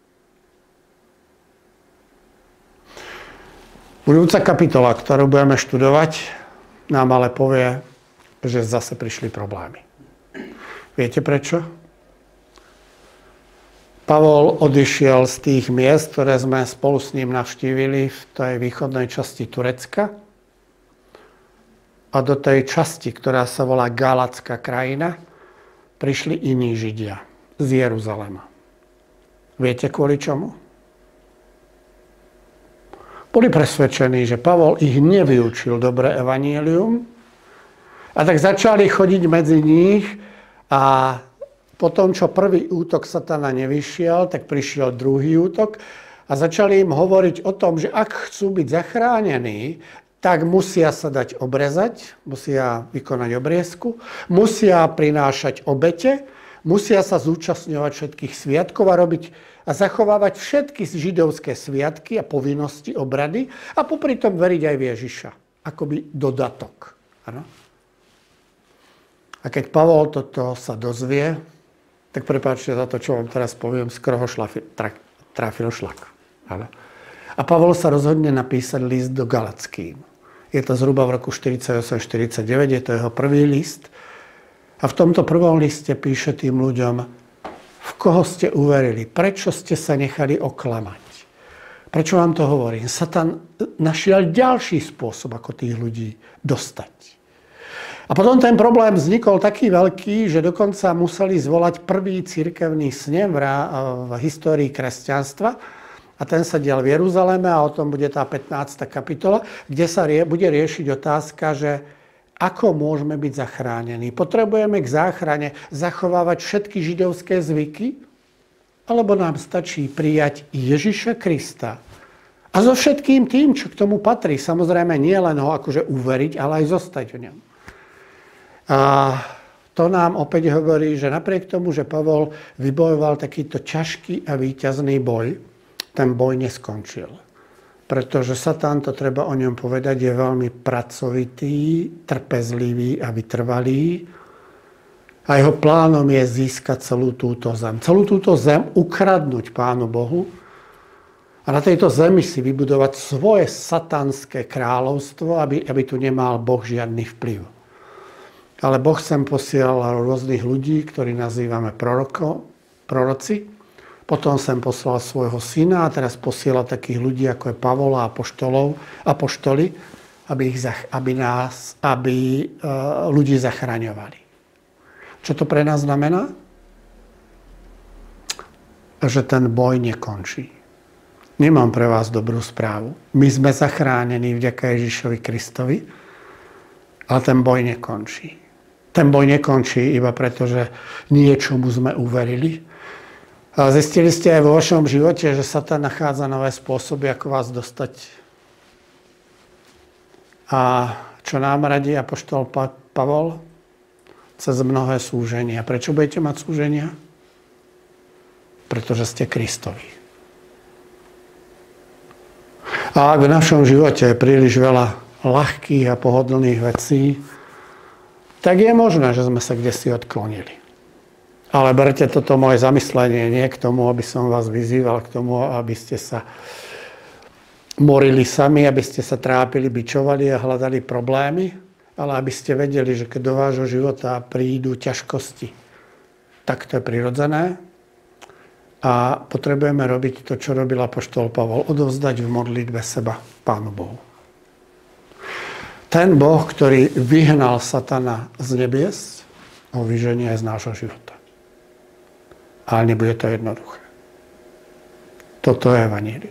Budúca kapitola, ktorú budeme študovať, nám ale povie, že zase prišli problémy. Viete prečo? Pavol odišiel z tých miest, ktoré sme spolu s ním navštívili v tej východnej časti Turecka a do tej časti, ktorá sa volá Galatská krajina, prišli iní Židia z Jeruzalema. Viete kvôli čomu? Boli presvedčení, že Pavol ich nevyučil dobre evanjelium a tak začali chodiť medzi nich a potom, čo prvý útok satana nevyšiel, tak prišiel druhý útok a začali im hovoriť o tom, že ak chcú byť zachránení, tak musia sa dať obrezať, musia vykonať obriezku, musia prinášať obete, musia sa zúčastňovať všetkých sviatkov a robiť a zachovávať všetky židovské sviatky a povinnosti, obrady a popri tom veriť aj v Ježiša. Akoby dodatok. Ano? A keď Pavol toto sa dozvie, tak prepáčte za to, čo vám teraz poviem, skoro ho trafil šlak. Ano? A Pavol sa rozhodne napísať list do Galackým. Je to zhruba v roku 48-49, je to jeho prvý list. A v tomto prvom liste píše tým ľuďom, v koho ste uverili, prečo ste sa nechali oklamať. Prečo vám to hovorím? Satan našiel ďalší spôsob, ako tých ľudí dostať. A potom ten problém vznikol taký veľký, že dokonca museli zvolať prvý cirkevný snem v histórii kresťanstva. A ten sa dial v Jeruzaleme a o tom bude tá 15. kapitola, kde sa bude riešiť otázka, že ako môžeme byť zachránení? Potrebujeme k záchrane zachovávať všetky židovské zvyky? Alebo nám stačí prijať Ježiša Krista? A so všetkým tým, čo k tomu patrí. Samozrejme, nie len ho akože uveriť, ale aj zostať v ňom. A to nám opäť hovorí, že napriek tomu, že Pavol vybojoval takýto ťažký a víťazný boj, ten boj neskončil. Pretože Satan, to treba o ňom povedať, je veľmi pracovitý, trpezlivý a vytrvalý. A jeho plánom je získať celú túto zem. Celú túto zem ukradnúť Pánu Bohu a na tejto zemi si vybudovať svoje satanské kráľovstvo, aby tu nemal Boh žiadny vplyv. Ale Boh sem posielal rôznych ľudí, ktorí nazývame proroci. Potom sem poslal svojho syna a teraz posiela takých ľudí, ako je Pavol a apoštoli, aby ľudí zachraňovali. Čo to pre nás znamená? Že ten boj nekončí. Nemám pre vás dobrú správu. My sme zachránení vďaka Ježišovi Kristovi, ale ten boj nekončí. Ten boj nekončí iba preto, že niečomu sme uverili. A zistili ste aj vo vašom živote, že Satan nachádza nové spôsoby, ako vás dostať. A čo nám radí apoštol Pavol? cez mnohé súženia. Prečo budete mať súženia? Pretože ste Kristovi. A ak v našom živote je príliš veľa ľahkých a pohodlných vecí, tak je možné, že sme sa kdesi odklonili. Ale berte toto moje zamyslenie nie k tomu, aby som vás vyzýval k tomu, aby ste sa morili sami, aby ste sa trápili, bičovali a hľadali problémy, ale aby ste vedeli, že keď do vášho života prídu ťažkosti, tak to je prirodzené a potrebujeme robiť to, čo robil apoštol Pavol, odovzdať v modlitbe seba Pánu Bohu. Ten Boh, ktorý vyhnal satana z nebies, ho vyženie aj z nášho života. Ale nebude to jednoduché. Toto je evanjelium.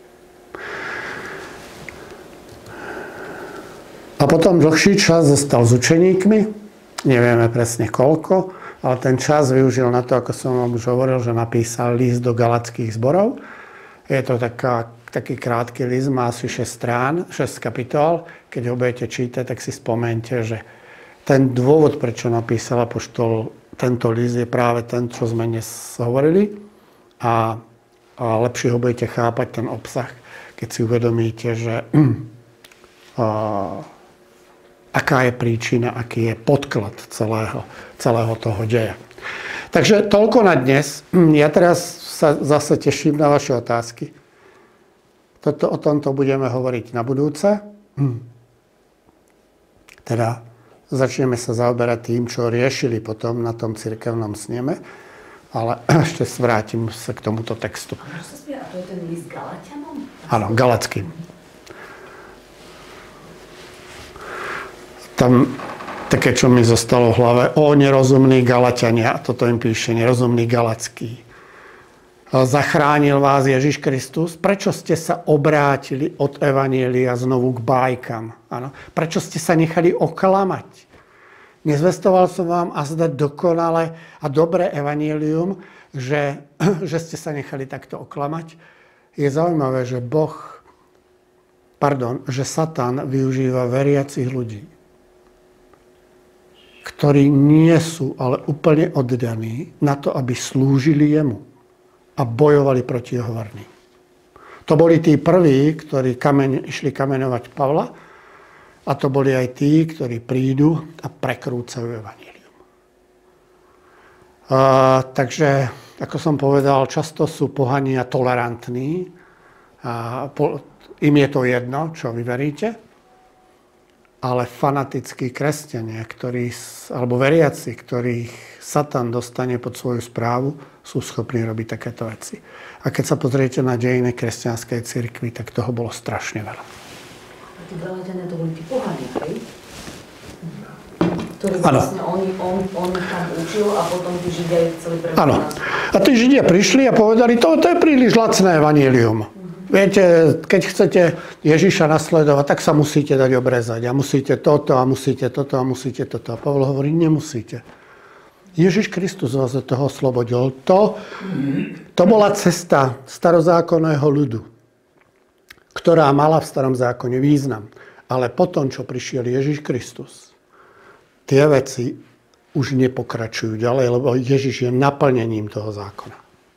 A potom dlhší čas zostal s učeníkmi, nevieme presne koľko, ale ten čas využil na to, ako som vám už hovoril, že napísal list do galackých zborov. Je to taký krátky list, má asi 6 strán, 6 kapitol. Keď ho budete čítať, tak si spomente, že ten dôvod, prečo napísal apoštol tento list, je práve ten, čo sme dnes hovorili. A lepšie ho budete chápať, ten obsah, keď si uvedomíte, že aká je príčina, aký je podklad celého toho deja. Takže toľko na dnes. Ja teraz sa zase teším na vaše otázky. O tomto budeme hovoriť na budúce. Teda začneme sa zaoberať tým, čo riešili potom na tom cirkevnom sneme. Ale ešte vrátim sa k tomuto textu. A to je ten list Galatianom? Áno, galackým. Tam také, čo mi zostalo v hlave, nerozumní Galatiania, toto im píše, nerozumný Galacký. Zachránil vás Ježiš Kristus? Prečo ste sa obrátili od evanjelia znovu k bájkam? Áno. Prečo ste sa nechali oklamať? Nezvestoval som vám azda dokonale a dobré evanjelium, že ste sa nechali takto oklamať? Je zaujímavé, že že Satan využíva veriacich ľudí, ktorí nie sú ale úplne oddaní na to, aby slúžili jemu a bojovali proti jeho vrným. To boli tí prví, ktorí išli kameňovať Pavla, a to boli aj tí, ktorí prídu a prekrúcajú evanjelium. Takže, ako som povedal, často sú pohania tolerantní. Im je to jedno, čo vy veríte, ale fanatickí kresťania, alebo veriaci, ktorých Satan dostane pod svoju správu, sú schopní robiť takéto veci. A keď sa pozriete na dejiny kresťanskej cirkvi, tak toho bolo strašne veľa. A tí Galatiania to boli tí pohania, hej? Ktorí vlastne on tam učil a potom tí Židia chceli prebrať. Áno. A tí Židia prišli a povedali, to je príliš lacné evanjelium. Viete, keď chcete Ježiša nasledovať, tak sa musíte dať obrezať. A musíte toto, a musíte toto, a musíte toto. A Pavol hovorí, nemusíte. Ježiš Kristus vás od toho oslobodil. To bola cesta starozákonného ľudu, ktorá mala v starom zákone význam. Ale potom, čo prišiel Ježiš Kristus, tie veci už nepokračujú ďalej, lebo Ježiš je naplnením toho zákona.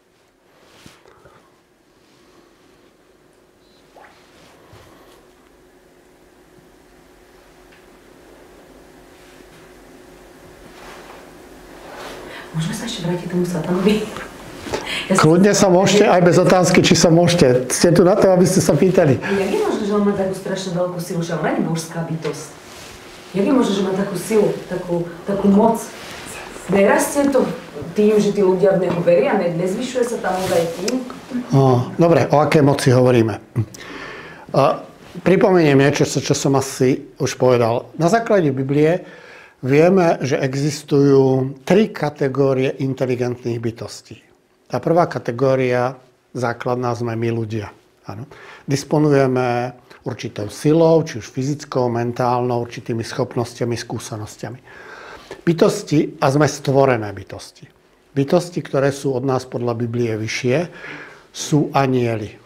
Môžeme sa ešte vrátiť tomu Satanovi? Kľudne sa môžete, aj bez otázky, či sa môžete. Ste tu na to, aby ste sa pýtali. Jak je možné, že on má takú strašne veľkú silu, že on nie je božská bytosť? Jak je možné, že má takú silu, takú moc? Nerastie to tým, že tí ľudia v neho veria? Nezvyšuje sa tam aj tým? Dobre, o aké moci hovoríme? Pripomeniem niečo, čo som asi už povedal. Na základe Biblie vieme, že existujú 3 kategórie inteligentných bytostí. Tá prvá kategória, základná, sme my ľudia. Áno. Disponujeme určitou silou, či už fyzickou, mentálnou, určitými schopnosťami, skúsenostiami. Bytosti, a sme stvorené bytosti. Bytosti, ktoré sú od nás podľa Biblie vyššie, sú anjeli,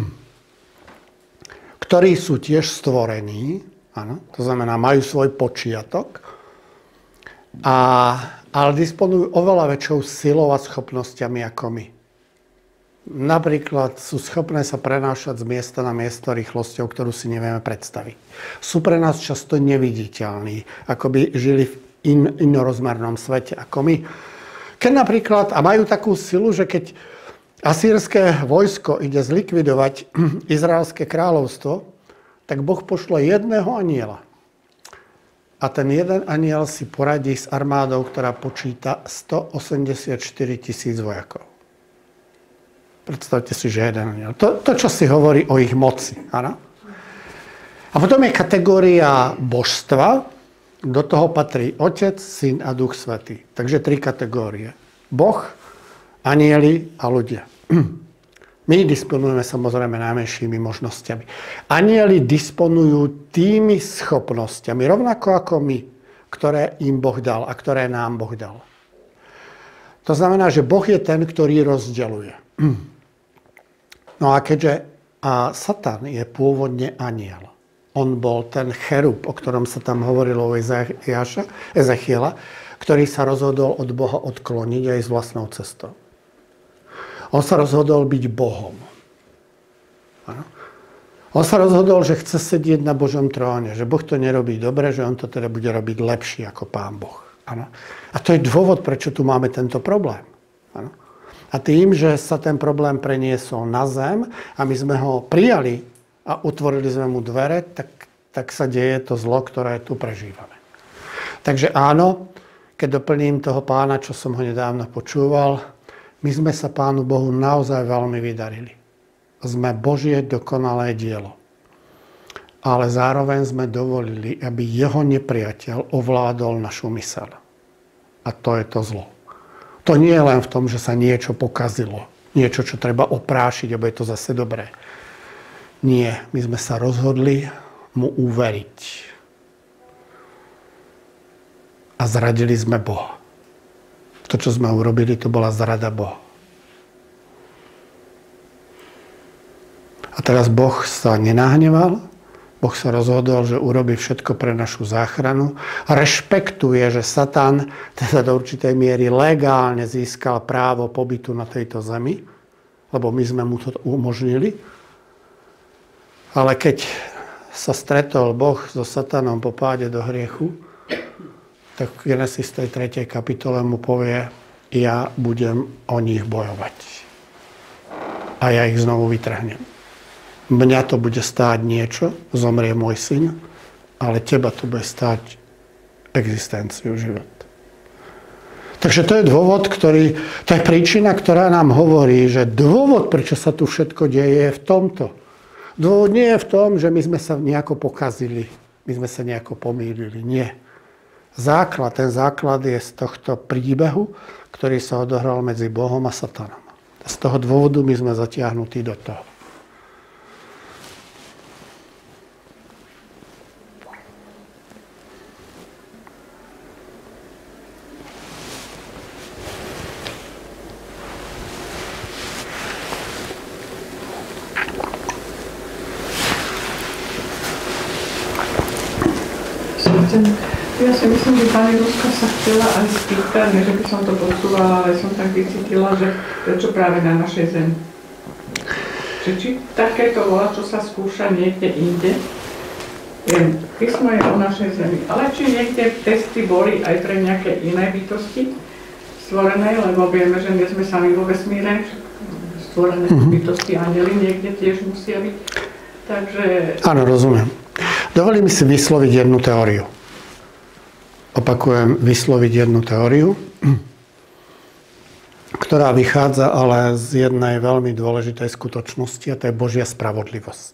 ktorí sú tiež stvorení, áno, to znamená, majú svoj počiatok, Ale disponujú oveľa väčšou silou a schopnosťami ako my. Napríklad sú schopné sa prenášať z miesta na miesto rýchlosťou, ktorú si nevieme predstaviť. Sú pre nás často neviditeľní, ako by žili v inorozmernom svete ako my. Keď napríklad, a majú takú silu, že keď asýrske vojsko ide zlikvidovať Izraelské kráľovstvo, tak Boh pošle jedného anjela. A ten jeden anjel si poradí s armádou, ktorá počíta 184 000 vojakov. Predstavte si, že jeden anjel. To, čo si hovorí o ich moci. Áno? A potom je kategória božstva. Do toho patrí Otec, Syn a Duch Svätý. Takže 3 kategórie. Boh, anjeli a ľudia. My disponujeme samozrejme najmenšími možnosťami. Anjeli disponujú tými schopnosťami, rovnako ako my, ktoré im Boh dal a ktoré nám Boh dal. To znamená, že Boh je ten, ktorý rozdeľuje. No a keďže Satan je pôvodne anjel, on bol ten cherub, o ktorom sa tam hovorilo u Ezechiela, ktorý sa rozhodol od Boha odkloniť aj s vlastnou cestou. On sa rozhodol byť Bohom. Ano? On sa rozhodol, že chce sedieť na Božom tróne, že Boh to nerobí dobre, že on to teda bude robiť lepšie ako Pán Boh. Ano? A to je dôvod, prečo tu máme tento problém. Ano? A tým, že sa ten problém preniesol na zem a my sme ho prijali a utvorili sme mu dvere, tak sa deje to zlo, ktoré tu prežívame. Takže áno, keď doplním toho pána, čo som ho nedávno počúval, my sme sa Pánu Bohu naozaj veľmi vydarili. Sme Božie dokonalé dielo. Ale zároveň sme dovolili, aby jeho nepriateľ ovládol našu myseľ. A to je to zlo. To nie je len v tom, že sa niečo pokazilo. Niečo, čo treba oprášiť, aby je to zase dobré. Nie, my sme sa rozhodli mu uveriť. A zradili sme Boha. To, čo sme urobili, to bola zrada Boha. A teraz Boh sa nenahneval, Boh sa rozhodol, že urobí všetko pre našu záchranu. Rešpektuje, že Satan teda do určitej miery legálne získal právo pobytu na tejto zemi, lebo my sme mu to umožnili. Ale keď sa stretol Boh so Satanom po páde do hriechu, tak v Genesis 3. kapitole mu povie, ja budem o nich bojovať. A ja ich znovu vytrhnem. Mňa to bude stáť niečo, zomrie môj syn, ale teba to bude stáť existenciu, život. Takže to je dôvod, to je príčina, ktorá nám hovorí, že dôvod, prečo sa tu všetko deje, je v tomto. Dôvod nie je v tom, že my sme sa nejako pokazili, my sme sa nejako pomýlili. Nie. Ten základ je z tohto príbehu, ktorý sa odohral medzi Bohom a Satanom. Z toho dôvodu my sme zatiahnutí do toho. Ja si myslím, že pani Ruska sa chcela aj spýtať, nie že by som to počúvala, ale som tak vycítila, že prečo práve na našej zemi. Či takéto volá, čo sa skúša niekde inde, písmo je o našej zemi, ale či niekde testy boli aj pre nejaké iné bytosti stvorené, lebo vieme, že nie sme sami vo vesmíre, stvorené bytosti, anjeli niekde tiež musia byť. Takže... Áno, rozumiem. Dovolím si vysloviť jednu teóriu. Opakujem, vysloviť jednu teóriu, ktorá vychádza ale z jednej veľmi dôležitej skutočnosti, a to je Božia spravodlivosť.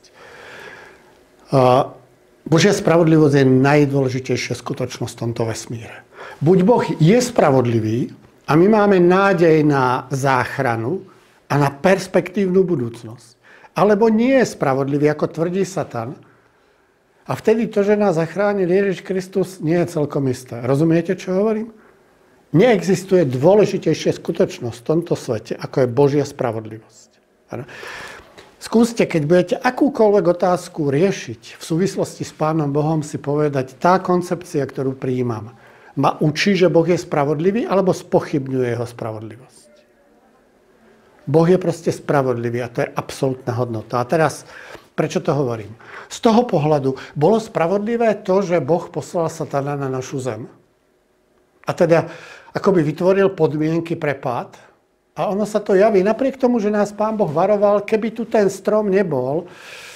Božia spravodlivosť je najdôležitejšia skutočnosť v tomto vesmíre. Buď Boh je spravodlivý a my máme nádej na záchranu a na perspektívnu budúcnosť. Alebo nie je spravodlivý, ako tvrdí Satan. A vtedy to, že nás zachránil Ježiš Kristus, nie je celkom isté. Rozumiete, čo hovorím? Neexistuje dôležitejšia skutočnosť v tomto svete, ako je Božia spravodlivosť. Skúste, keď budete akúkoľvek otázku riešiť v súvislosti s Pánom Bohom, si povedať, tá koncepcia, ktorú prijímam, ma učí, že Boh je spravodlivý, alebo spochybňuje jeho spravodlivosť? Boh je proste spravodlivý a to je absolútna hodnota. A teraz, prečo to hovorím? Z toho pohľadu bolo spravodlivé to, že Boh poslal Satana na našu zem. A teda akoby vytvoril podmienky pre pád. A ono sa to javí, napriek tomu, že nás Pán Boh varoval, keby tu ten strom nebol,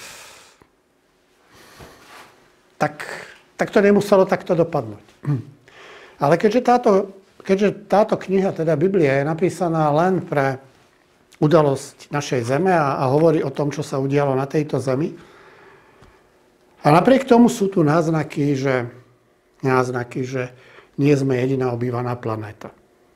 tak to nemuselo takto dopadnúť. Ale keďže táto kniha, teda Biblia, je napísaná len pre udalosť našej zeme a hovorí o tom, čo sa udialo na tejto zemi, a napriek tomu sú tu náznaky, že nie sme jediná obývaná planéta.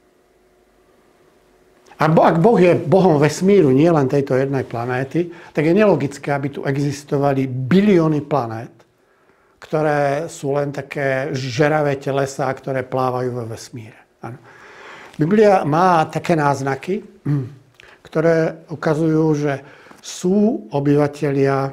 Ak Boh je Bohom vesmíru, nie len tejto jednej planéty, tak je nelogické, aby tu existovali bilióny planét, ktoré sú len také žeravé telesá, ktoré plávajú vo vesmíre. Ano. Biblia má také náznaky, ktoré ukazujú, že sú obyvatelia,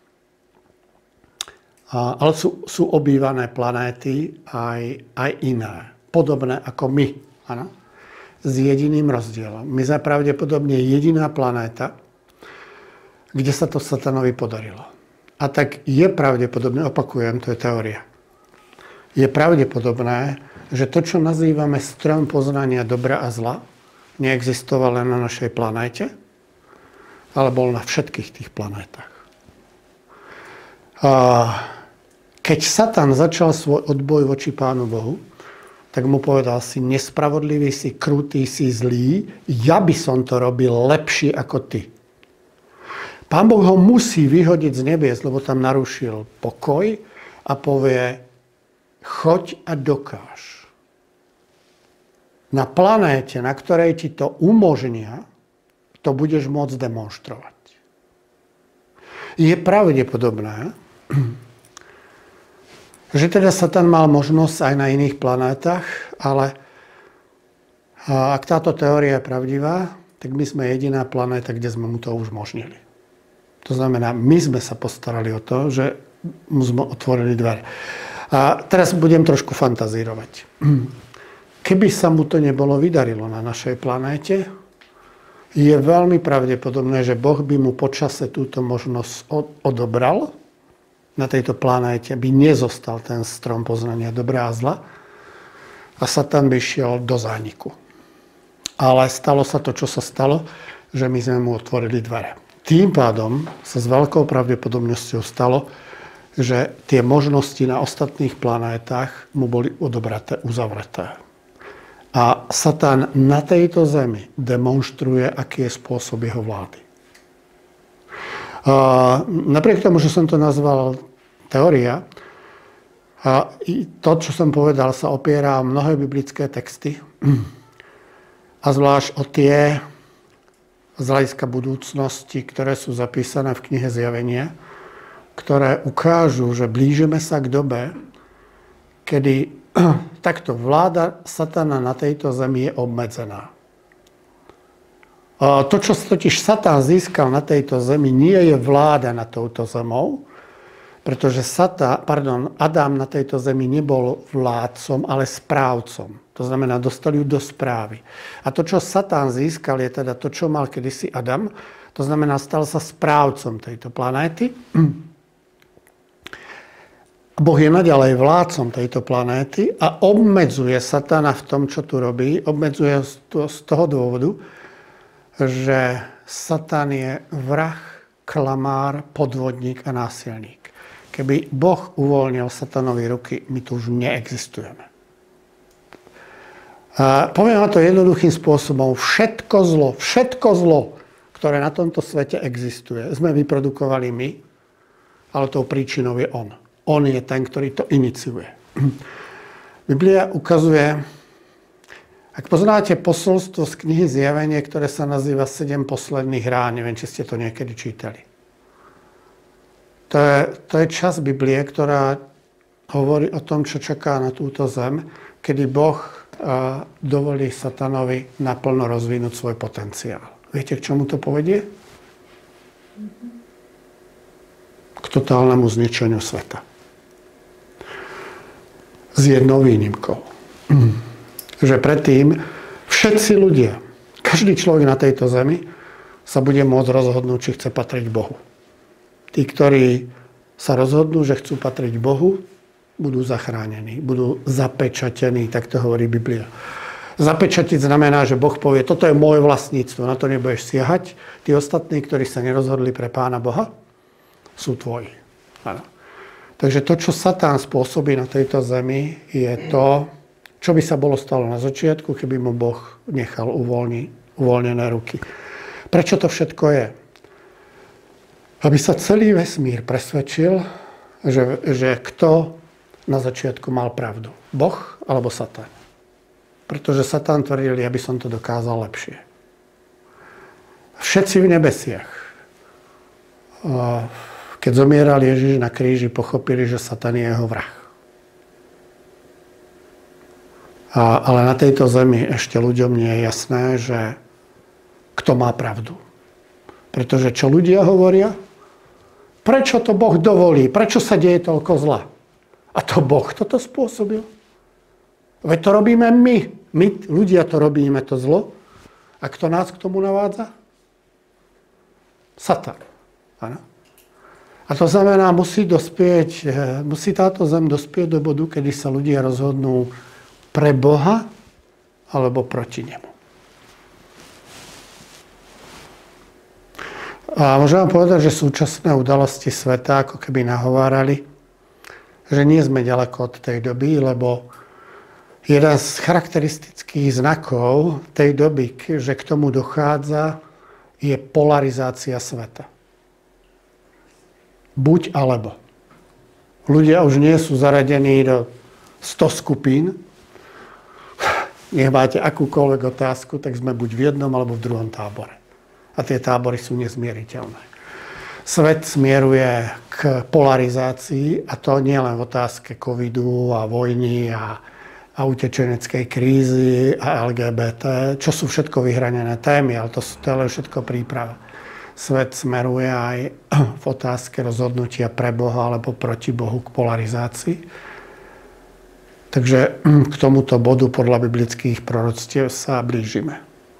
ale sú obývané planéty aj iné, podobné ako my. Ano. S jediným rozdielom. My sme pravdepodobne jediná planéta, kde sa to Satanovi podarilo. A tak je pravdepodobné, opakujem, to je teória, je pravdepodobné, že to, čo nazývame strom poznania dobra a zla, neexistovalo len na našej planéte, ale bol na všetkých tých planétach. Keď Satan začal svoj odboj voči Pánu Bohu, tak mu povedal, si nespravodlivý, si krutý, si zlý, ja by som to robil lepšie ako ty. Pán Boh ho musí vyhodiť z nebies, lebo tam narušil pokoj a povie, choď a dokáž. Na planéte, na ktorej ti to umožnia, to budeš môcť demonštrovať. Je pravdepodobné, že teda Satan mal možnosť aj na iných planetách, ale ak táto teória je pravdivá, tak my sme jediná planéta, kde sme mu to už umožnili. To znamená, my sme sa postarali o to, že mu sme otvorili dvere. A teraz budem trošku fantazírovať. Keby sa mu to nebolo vydarilo na našej planéte, je veľmi pravdepodobné, že Boh by mu počase túto možnosť odobral. Na tejto planéte by nezostal ten strom poznania dobra a zla a Satan by šiel do zániku. Ale stalo sa to, čo sa stalo, že my sme mu otvorili dvere. Tým pádom sa s veľkou pravdepodobnosťou stalo, že tie možnosti na ostatných planétach mu boli odobraté, uzavreté. A Satan na tejto zemi demonstruje, aký je spôsob jeho vlády. Napriek tomu, že som to nazval teória, to, čo som povedal, sa opiera o mnohé biblické texty a zvlášť o tie z hľadiska budúcnosti, ktoré sú zapísané v knihe Zjavenia, ktoré ukážu, že blížime sa k dobe, kedy takto vláda Satana na tejto zemi je obmedzená. To, čo totiž Satan získal na tejto zemi, nie je vláda nad touto zemou, pretože Adam na tejto zemi nebol vládcom, ale správcom. To znamená, dostali ju do správy. A to, čo Satan získal, je teda to, čo mal kedysi Adam. To znamená, stal sa správcom tejto planéty. Boh je naďalej vládcom tejto planéty a obmedzuje Satana v tom, čo tu robí. Obmedzuje z toho dôvodu, že Satan je vrah, klamár, podvodník a násilník. Keby Boh uvoľnil Satanovi ruky, my tu už neexistujeme. Poviem vám to jednoduchým spôsobom. Všetko zlo, ktoré na tomto svete existuje, sme vyprodukovali my, ale tou príčinou je on. On je ten, ktorý to iniciuje. Biblia ukazuje, ak poznáte posolstvo z knihy Zjavenie, ktoré sa nazýva 7 posledných rán, neviem, či ste to niekedy čítali. To je časť Biblie, ktorá hovorí o tom, čo čaká na túto zem, kedy Boh dovolí Satanovi naplno rozvinúť svoj potenciál. Viete, k čomu to povedie? K totálnemu zničeniu sveta. S jednou výnimkou. že predtým všetci ľudia, každý človek na tejto zemi sa bude môcť rozhodnúť, či chce patriť Bohu. Tí, ktorí sa rozhodnú, že chcú patriť Bohu, budú zachránení, budú zapečatení, tak to hovorí Biblia. Zapečatiť znamená, že Boh povie, toto je moje vlastníctvo, na to nebudeš siahať. Tí ostatní, ktorí sa nerozhodli pre Pána Boha, sú tvoji. Áno. Takže to, čo Satan spôsobí na tejto zemi, je to, čo by sa bolo stalo na začiatku, keby mu Boh nechal uvoľnené ruky. Prečo to všetko je? Aby sa celý vesmír presvedčil, že kto na začiatku mal pravdu. Boh alebo Satan. Pretože Satan tvrdil, aby som to dokázal lepšie. Všetci v nebesiach, keď zomieral Ježiš na kríži, pochopili, že Satan je jeho vrah. Ale na tejto zemi ešte ľuďom nie je jasné, že kto má pravdu. Pretože čo ľudia hovoria? Prečo to Boh dovolí? Prečo sa deje toľko zla? A to Boh toto spôsobil? Veď to robíme my. My, ľudia, to robíme, to zlo. A kto nás k tomu navádza? Satan. Áno. A to znamená, musí táto zem dospieť do bodu, kedy sa ľudia rozhodnú pre Boha alebo proti nemu. A môžem vám povedať, že súčasné udalosti sveta ako keby nahovárali, že nie sme ďaleko od tej doby, lebo jeden z charakteristických znakov tej doby, že k tomu dochádza, je polarizácia sveta. Buď alebo. Ľudia už nie sú zaradení do 100 skupín. Nech máte akúkoľvek otázku, tak sme buď v jednom alebo v druhom tábore. A tie tábory sú nezmieriteľné. Svet smeruje k polarizácii, a to nie len v otázke covidu a vojny a utečeneckej krízy a LGBT, čo sú všetko vyhranené témy, ale to je len všetko príprava. Svet smeruje aj v otázke rozhodnutia pre Boha alebo proti Bohu k polarizácii. Takže k tomuto bodu podľa biblických proroctiev sa blížime.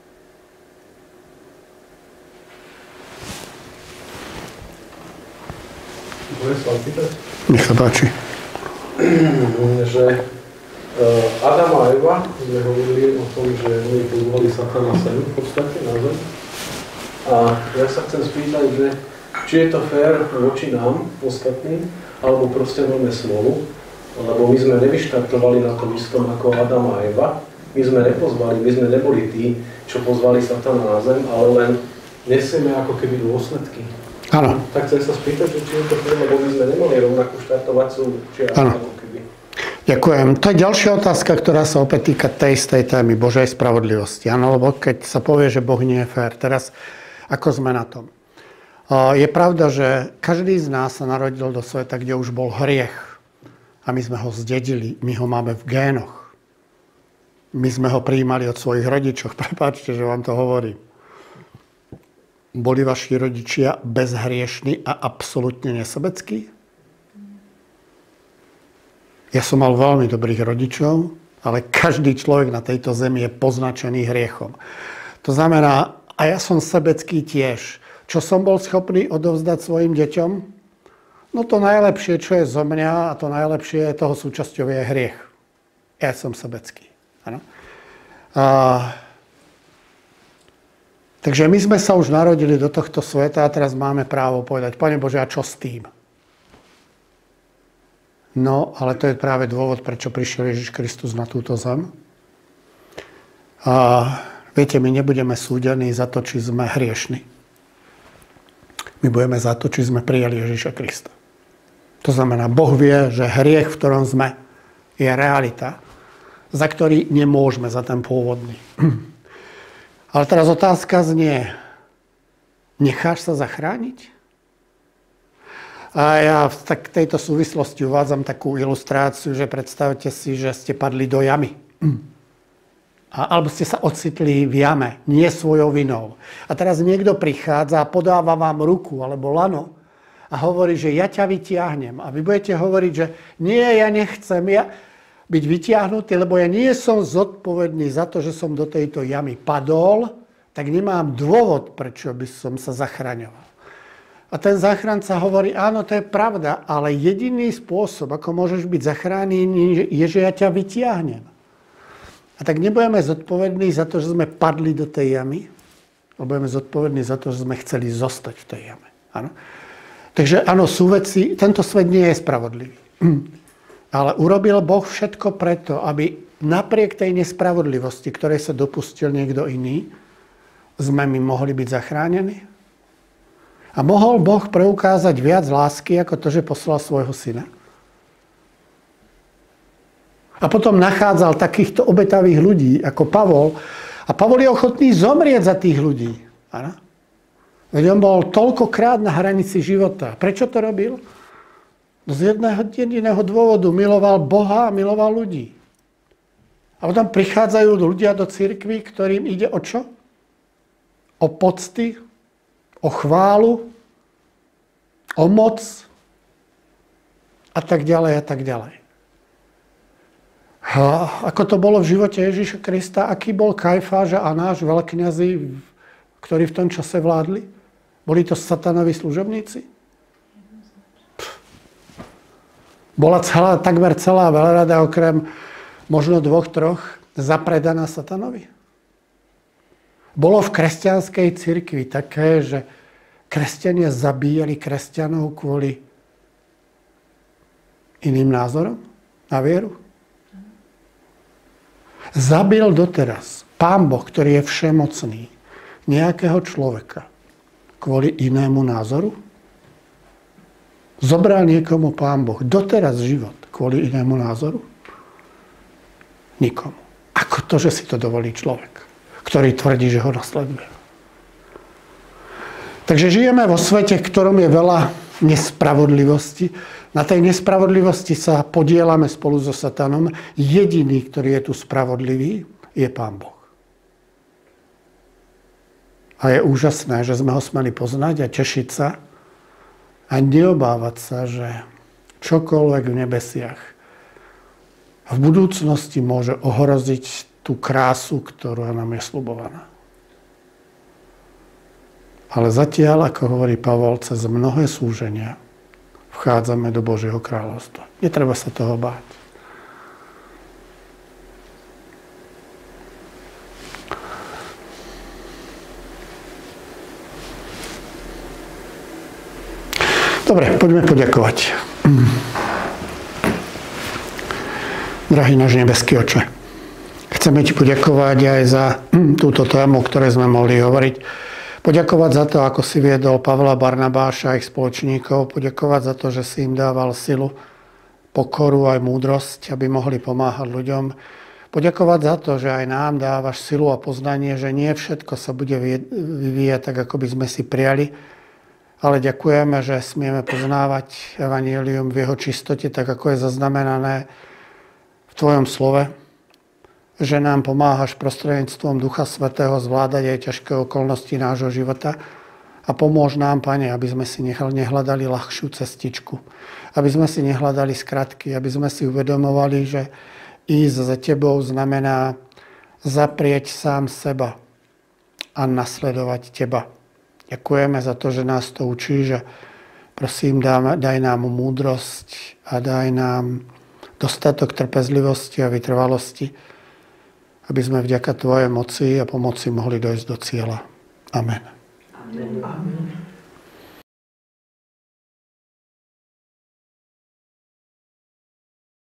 Nech sa páči. Že Adam a Eva, sme hovorili o tom, že oni pozvali Satana sem v podstate na zem. A ja sa chcem spýtať, že či je to fér voči nám, ostatným, alebo proste máme smolu, lebo my sme nevyštartovali na tom istom ako Adam a Eva. My sme nepozvali, my sme neboli tí, čo pozvali Satana na zem, ale len nesieme ako keby dôsledky. Áno. Tak chcem sa spýtať, či je to fér, lebo my sme nemali rovnakú štartovacú čiaru ako keby. Ďakujem. To je ďalšia otázka, ktorá sa opäť týka tej istej témy Božej spravodlivosti. Áno, lebo keď sa povie, že Boh nie je fér, teraz ako sme na tom? Je pravda, že každý z nás sa narodil do sveta, kde už bol hriech. A my sme ho zdedili, my ho máme v génoch. My sme ho prijímali od svojich rodičov. Prepáčte, že vám to hovorím. Boli vaši rodičia bezhriešni a absolútne nesebeckí? Ja som mal veľmi dobrých rodičov, ale každý človek na tejto zemi je poznačený hriechom. To znamená, a ja som sebecký tiež. Čo som bol schopný odovzdať svojim deťom? No to najlepšie, čo je zo mňa, a to najlepšie je toho súčasťou je hriech. Ja som sebecký. Ano? Takže my sme sa už narodili do tohto sveta a teraz máme právo povedať, Pane Bože, a čo s tým? No, ale to je práve dôvod, prečo prišiel Ježiš Kristus na túto zem. A viete, my nebudeme súdení za to, či sme hriešni. My budeme za to, či sme prijali Ježiša Krista. To znamená, Boh vie, že hriech, v ktorom sme, je realita, za ktorý nemôžeme, za ten pôvodný. Ale teraz otázka znie, necháš sa zachrániť? A ja v tejto súvislosti uvádzam takú ilustráciu, že predstavte si, že ste padli do jamy. Alebo ste sa ocitli v jame, nie svojou vinou. A teraz niekto prichádza a podáva vám ruku alebo lano a hovorí, že ja ťa vytiahnem. A vy budete hovoriť, že nie, ja nechcem. byť vyťahnutý, lebo ja nie som zodpovedný za to, že som do tejto jamy padol, tak nemám dôvod, prečo by som sa zachraňoval. A ten záchranca hovorí, áno, to je pravda, ale jediný spôsob, ako môžeš byť zachránený, je, že ja ťa vytiahnem. A tak nebudeme zodpovední za to, že sme padli do tej jamy, ale budeme zodpovední za to, že sme chceli zostať v tej jame. Áno? Takže áno, sú veci, tento svet nie je spravodlivý. Ale urobil Boh všetko preto, aby napriek tej nespravodlivosti, ktorej sa dopustil niekto iný, sme my mohli byť zachránení. A mohol Boh preukázať viac lásky, ako to, že poslal svojho syna. A potom nachádzal takýchto obetavých ľudí, ako Pavol. A Pavol je ochotný zomrieť za tých ľudí. Áno? Veď on bol toľkokrát na hranici života. Prečo to robil? Z jedného jediného dôvodu. Miloval Boha a miloval ľudí. A potom prichádzajú ľudia do cirkvi, ktorým ide o čo? O pocty, o chválu, o moc a tak ďalej a tak ďalej. A ako to bolo v živote Ježiša Krista, aký bol Kajfáš a Anáš, veľkňazi, ktorí v tom čase vládli? Boli to satanovi služobníci? Bola takmer celá veľrada, okrem možno 2-3, zapredaná satanovi? Bolo v kresťanskej cirkvi také, že kresťania zabíjali kresťanov kvôli iným názorom na vieru? Zabil doteraz Pán Boh, ktorý je všemocný, nejakého človeka kvôli inému názoru? Zobral niekomu Pán Boh doteraz život kvôli inému názoru? Nikomu. Ako to, že si to dovolí človek, ktorý tvrdí, že ho nasleduje? Takže žijeme vo svete, v ktorom je veľa nespravodlivosti. Na tej nespravodlivosti sa podielame spolu so satanom. Jediný, ktorý je tu spravodlivý, je Pán Boh. A je úžasné, že sme ho smeli poznať a tešiť sa a neobávať sa, že čokoľvek v nebesiach v budúcnosti môže ohroziť tú krásu, ktorá nám je sľubovaná. Ale zatiaľ, ako hovorí Pavol, cez mnohé súženia vchádzame do Božieho kráľovstva. Netreba sa toho báť. Dobre, poďme poďakovať. Drahý náš nebeský Oče, chceme Ti poďakovať aj za túto tému, o ktorej sme mohli hovoriť. Poďakovať za to, ako si viedol Pavla, Barnabáša a ich spoločníkov. Poďakovať za to, že si im dával silu, pokoru aj múdrosť, aby mohli pomáhať ľuďom. Poďakovať za to, že aj nám dávaš silu a poznanie, že nie všetko sa bude vyvíjať tak, ako by sme si prijali. Ale ďakujeme, že smieme poznávať evanjelium v jeho čistote, tak ako je zaznamenané v Tvojom slove. Že nám pomáhaš prostredníctvom Ducha Svätého zvládať aj ťažké okolnosti nášho života. A pomôž nám, Pane, aby sme si nehľadali ľahšiu cestičku. Aby sme si nehľadali skratky, aby sme si uvedomovali, že ísť za Tebou znamená zaprieť sám seba a nasledovať Teba. Ďakujeme za to, že nás to učí, že prosím, daj nám múdrosť a daj nám dostatok trpezlivosti a vytrvalosti, aby sme vďaka Tvojej moci a pomoci mohli dojsť do cieľa. Amen. Amen.